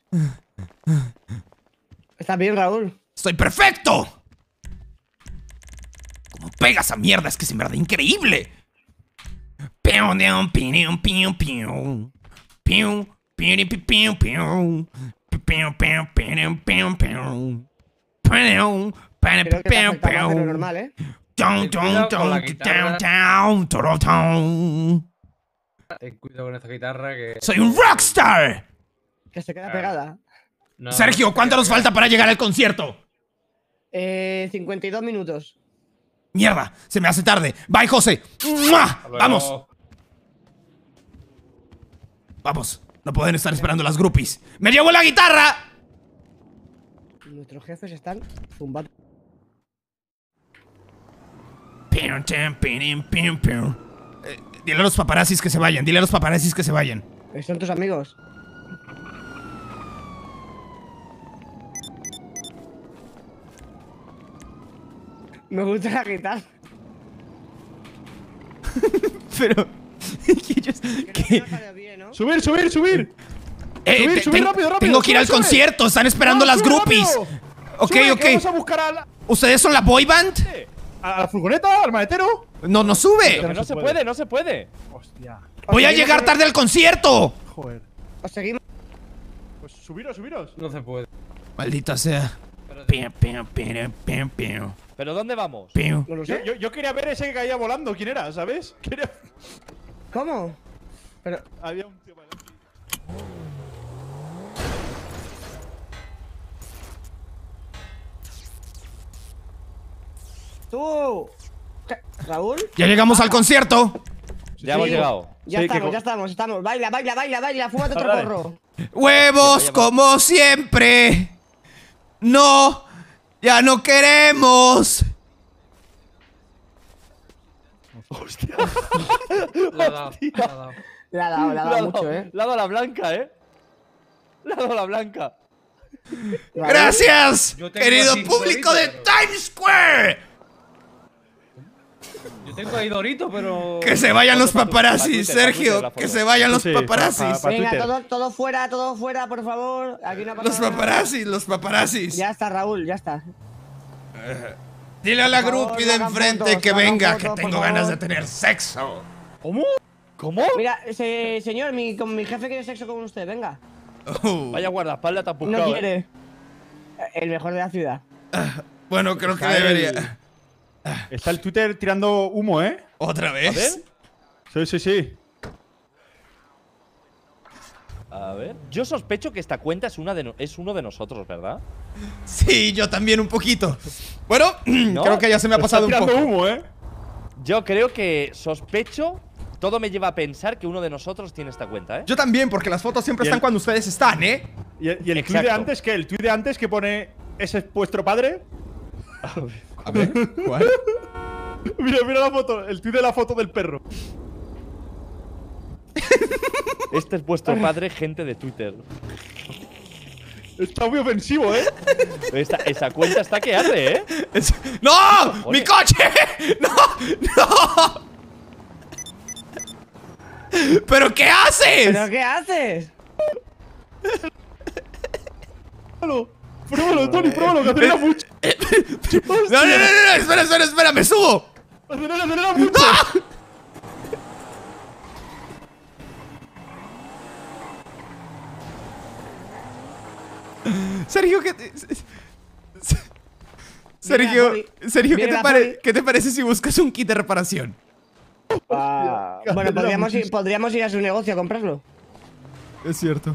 Speaker 3: ¿Estás bien, Raúl?
Speaker 1: ¡Estoy perfecto! ¿Cómo pega esa mierda? Es que es en verdad increíble. Piu, piu, piu, piu, piu. Piu, piu, piu, piu, piu. Piu, piu, piu, piu, piu. Piu,
Speaker 3: Creo que te
Speaker 1: piu,
Speaker 3: afecta más de lo
Speaker 1: piu.
Speaker 3: normal, ¿eh?
Speaker 1: Down,
Speaker 9: Ten
Speaker 1: down,
Speaker 9: cuidado con la
Speaker 1: down,
Speaker 9: guitarra.
Speaker 1: down, down, down.
Speaker 9: Ten cuidado con esa guitarra que.
Speaker 1: ¡Soy un rockstar!
Speaker 3: Que se queda pegada.
Speaker 9: No,
Speaker 1: Sergio, ¿cuánto nos falta para llegar al concierto?
Speaker 3: 52 minutos.
Speaker 1: Mierda, se me hace tarde. Bye, José. ¡Mua!
Speaker 9: Hasta luego.
Speaker 1: Vamos. Vamos. No pueden estar esperando las groupies. ¡Me llevo la guitarra!
Speaker 3: Nuestros jefes están zumbando.
Speaker 1: Pium, tim, pirim, pium, pium. Dile a los paparazzis que se vayan. Dile a los paparazzis que se vayan.
Speaker 3: Son tus amigos. Me gusta la guitarra.
Speaker 1: Pero... ¿Qué?
Speaker 10: ¡Subir, subir, subir! Subir, subir, rápido, rápido,
Speaker 1: tengo que ir
Speaker 10: sube,
Speaker 1: al
Speaker 10: sube.
Speaker 1: concierto. Están esperando
Speaker 10: No,
Speaker 1: las
Speaker 10: sube
Speaker 1: groupies.
Speaker 10: rápido.
Speaker 1: Ok,
Speaker 10: Sube,
Speaker 1: ok.
Speaker 10: que vamos a buscar
Speaker 1: ¿Ustedes son la boy band?
Speaker 10: a la furgoneta, al maletero.
Speaker 1: No, no sube.
Speaker 5: Pero que no se puede, no se puede.
Speaker 10: Hostia.
Speaker 1: Voy a llegar tarde al concierto.
Speaker 10: Joder.
Speaker 3: Os seguimos.
Speaker 10: Pues subiros, subiros.
Speaker 9: No se puede.
Speaker 1: Maldita sea. Pium, pium, pium, pium, pium.
Speaker 5: ¿Pero dónde vamos?
Speaker 1: Pium.
Speaker 3: No lo sé.
Speaker 10: Yo quería ver ese que caía volando. ¿Quién era? ¿Sabes?
Speaker 3: ¿Cómo? Pero.
Speaker 10: Había un tío bailando.
Speaker 3: ¡Tú! ¿Qué? ¿Raúl?
Speaker 1: Ya llegamos al concierto.
Speaker 5: Ya hemos llegado.
Speaker 3: Ya
Speaker 10: Sí,
Speaker 3: estamos,
Speaker 10: que-
Speaker 3: ya estamos, estamos. Baila, baila, baila, baila. Fúmate otro
Speaker 10: Dale.
Speaker 3: porro.
Speaker 1: Huevos como siempre. No. Ya no queremos.
Speaker 9: Le ha dado, le ha dado.
Speaker 3: Le ha dado mucho, ¿eh?
Speaker 5: Le ha dado la blanca, ¿eh? Le ha dado la blanca.
Speaker 1: Gracias,
Speaker 9: Yo tengo
Speaker 1: querido
Speaker 9: así
Speaker 1: público de
Speaker 9: Dorito,
Speaker 1: Times Square.
Speaker 9: Yo tengo ahí Dorito, pero.
Speaker 1: Que se vayan los
Speaker 5: Para
Speaker 1: paparazzis,
Speaker 5: Twitter, para Twitter,
Speaker 1: Sergio.
Speaker 5: la foto.
Speaker 1: Que se vayan los
Speaker 10: Sí,
Speaker 1: paparazzis.
Speaker 10: pa-
Speaker 3: Venga,
Speaker 10: Twitter.
Speaker 3: todo fuera, por favor. Aquí no pasa
Speaker 1: Los
Speaker 3: nada.
Speaker 1: paparazzis, los paparazzis.
Speaker 3: Ya está, Raúl, ya está.
Speaker 1: Dile a la
Speaker 3: Por favor,
Speaker 1: groupie
Speaker 3: no
Speaker 1: de
Speaker 3: hagan
Speaker 1: enfrente
Speaker 3: fotos,
Speaker 1: que
Speaker 3: no hagan
Speaker 1: venga,
Speaker 3: fotos,
Speaker 1: que
Speaker 3: por
Speaker 1: tengo
Speaker 3: favor.
Speaker 1: ganas de tener sexo.
Speaker 5: ¿Cómo? ¿Cómo?
Speaker 3: Mira, señor, mi jefe quiere sexo con usted, venga.
Speaker 1: Oh.
Speaker 5: Vaya guardaespaldas te has
Speaker 3: No
Speaker 5: buscado, ¿eh?
Speaker 3: quiere. El mejor de la ciudad.
Speaker 1: Bueno, creo que
Speaker 10: Está el-
Speaker 1: debería.
Speaker 10: Está el Twitter tirando humo, ¿eh?
Speaker 1: ¿Otra
Speaker 5: A
Speaker 1: vez?
Speaker 5: ver.
Speaker 10: Sí, sí, sí.
Speaker 5: A ver. Yo sospecho que esta cuenta es uno de nosotros, ¿verdad?
Speaker 1: Sí, yo también un poquito. Bueno,
Speaker 5: ¿No?
Speaker 1: creo que ya se me ha
Speaker 10: Está
Speaker 1: pasado un
Speaker 10: tirando
Speaker 1: poco.
Speaker 10: humo, ¿eh?
Speaker 5: Yo creo que sospecho. Todo me lleva a pensar que uno de nosotros tiene esta cuenta, ¿eh?
Speaker 1: Yo también, porque las fotos siempre
Speaker 10: Y
Speaker 1: están
Speaker 10: el-
Speaker 1: cuando ustedes están, ¿eh?
Speaker 10: Y el tuit de
Speaker 5: Exacto.
Speaker 10: antes, ¿qué? El tuit de antes que pone ¿ese es vuestro padre?
Speaker 1: A ver, ¿cuál?
Speaker 10: Mira, mira la foto, el tuit de la foto del perro.
Speaker 5: Este es vuestro padre, gente de Twitter.
Speaker 10: Está muy ofensivo, ¿eh?
Speaker 5: Esa cuenta está que arde, ¿eh?
Speaker 1: ¡No!
Speaker 5: Joder.
Speaker 1: ¡Mi coche! ¡No! ¡No! ¿Pero qué haces?
Speaker 3: ¿Pero qué haces?
Speaker 10: Pruébalo, pruébalo, Tony, pruébalo, que acelera mucho.
Speaker 1: No, espera, me subo.
Speaker 10: Acelera mucho.
Speaker 1: Sergio, Sergio,
Speaker 3: Poli.
Speaker 1: Sergio,
Speaker 3: Viene la poli.
Speaker 1: ¿qué te parece si buscas un kit de reparación?
Speaker 3: Bueno, podríamos ir a su negocio a comprarlo.
Speaker 1: Es cierto.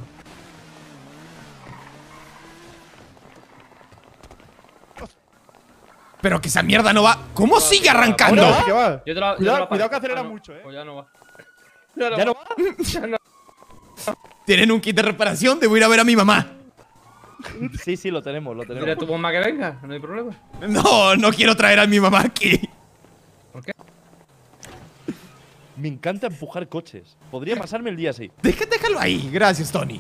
Speaker 1: Pero que esa mierda no va. ¿Cómo sigue arrancando?
Speaker 10: Ahora, que va.
Speaker 9: Yo te la,
Speaker 10: Cuidado que acelera
Speaker 9: Ah, no.
Speaker 10: mucho,
Speaker 9: Pues ya no va.
Speaker 5: ¿Ya no va?
Speaker 9: Ya no.
Speaker 1: ¿Tienen un kit de reparación? Debo ir a ver a mi mamá.
Speaker 5: Sí, sí, lo tenemos, lo
Speaker 9: Dile a
Speaker 5: tenemos.
Speaker 9: tu mamá que venga, no hay problema.
Speaker 1: No, no quiero traer a mi mamá aquí.
Speaker 9: ¿Por qué?
Speaker 5: Me encanta empujar coches. Podría pasarme el día así.
Speaker 1: Déjalo ahí. Gracias, Tony.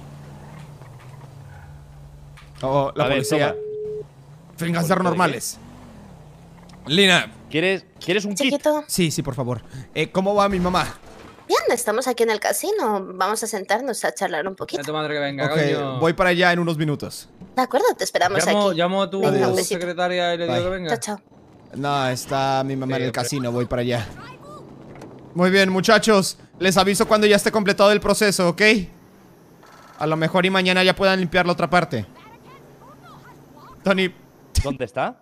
Speaker 1: Oh, la
Speaker 5: A ver,
Speaker 1: policía.
Speaker 5: toma.
Speaker 1: Vengan a ser normales. Lina.
Speaker 5: ¿Quieres un kit?
Speaker 4: Chiquito,
Speaker 1: Sí, por favor. ¿Cómo va mi mamá?
Speaker 4: Bien, estamos aquí en el casino. Vamos a sentarnos a charlar un poquito.
Speaker 9: A tu madre que venga,
Speaker 1: Ok,
Speaker 9: coño.
Speaker 1: voy para allá en unos minutos.
Speaker 4: De acuerdo, te esperamos aquí.
Speaker 9: Llamo a tu
Speaker 4: Venga, un besito.
Speaker 9: secretaria y le digo
Speaker 1: Bye.
Speaker 9: que venga.
Speaker 4: Chao, chao.
Speaker 1: No, está mi mamá
Speaker 9: Sí,
Speaker 1: en el
Speaker 9: hombre.
Speaker 1: casino, voy para allá. Muy bien, muchachos. Les aviso cuando ya esté completado el proceso, ¿ok? A lo mejor y mañana ya puedan limpiar la otra parte. Tony,
Speaker 5: ¿Dónde está?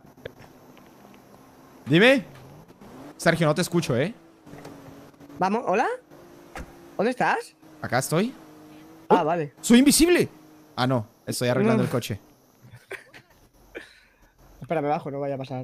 Speaker 1: dime. Sergio, no te escucho, ¿eh?
Speaker 3: Vamos, ¿hola? ¿Dónde estás?
Speaker 1: Acá estoy.
Speaker 3: Ah, vale.
Speaker 1: ¡Soy invisible! Ah, no. Estoy arreglando
Speaker 3: No.
Speaker 1: el coche.
Speaker 3: Espera, me bajo, no vaya a pasar.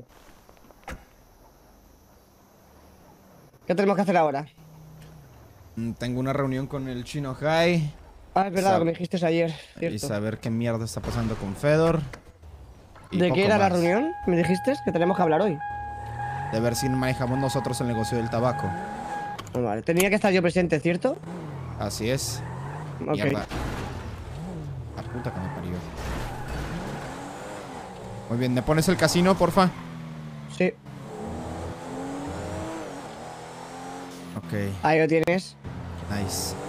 Speaker 3: ¿Qué tenemos que hacer ahora?
Speaker 1: Tengo una reunión con el Chino High.
Speaker 3: Ah, es verdad, lo que me dijiste ayer,
Speaker 1: Y
Speaker 3: cierto.
Speaker 1: saber qué mierda está pasando con Fedor. Y
Speaker 3: ¿De
Speaker 1: poco
Speaker 3: qué era la
Speaker 1: más.
Speaker 3: reunión? Me dijiste que tenemos que hablar hoy.
Speaker 1: De ver si manejamos nosotros el negocio del tabaco.
Speaker 3: Vale, tenía que estar yo presente, ¿cierto?
Speaker 1: Así es.
Speaker 3: Ok.
Speaker 1: Mierda. La puta que me parió. Muy bien, ¿me pones el casino, porfa?
Speaker 3: Sí,
Speaker 1: Ok,
Speaker 3: ahí lo tienes.
Speaker 1: nice.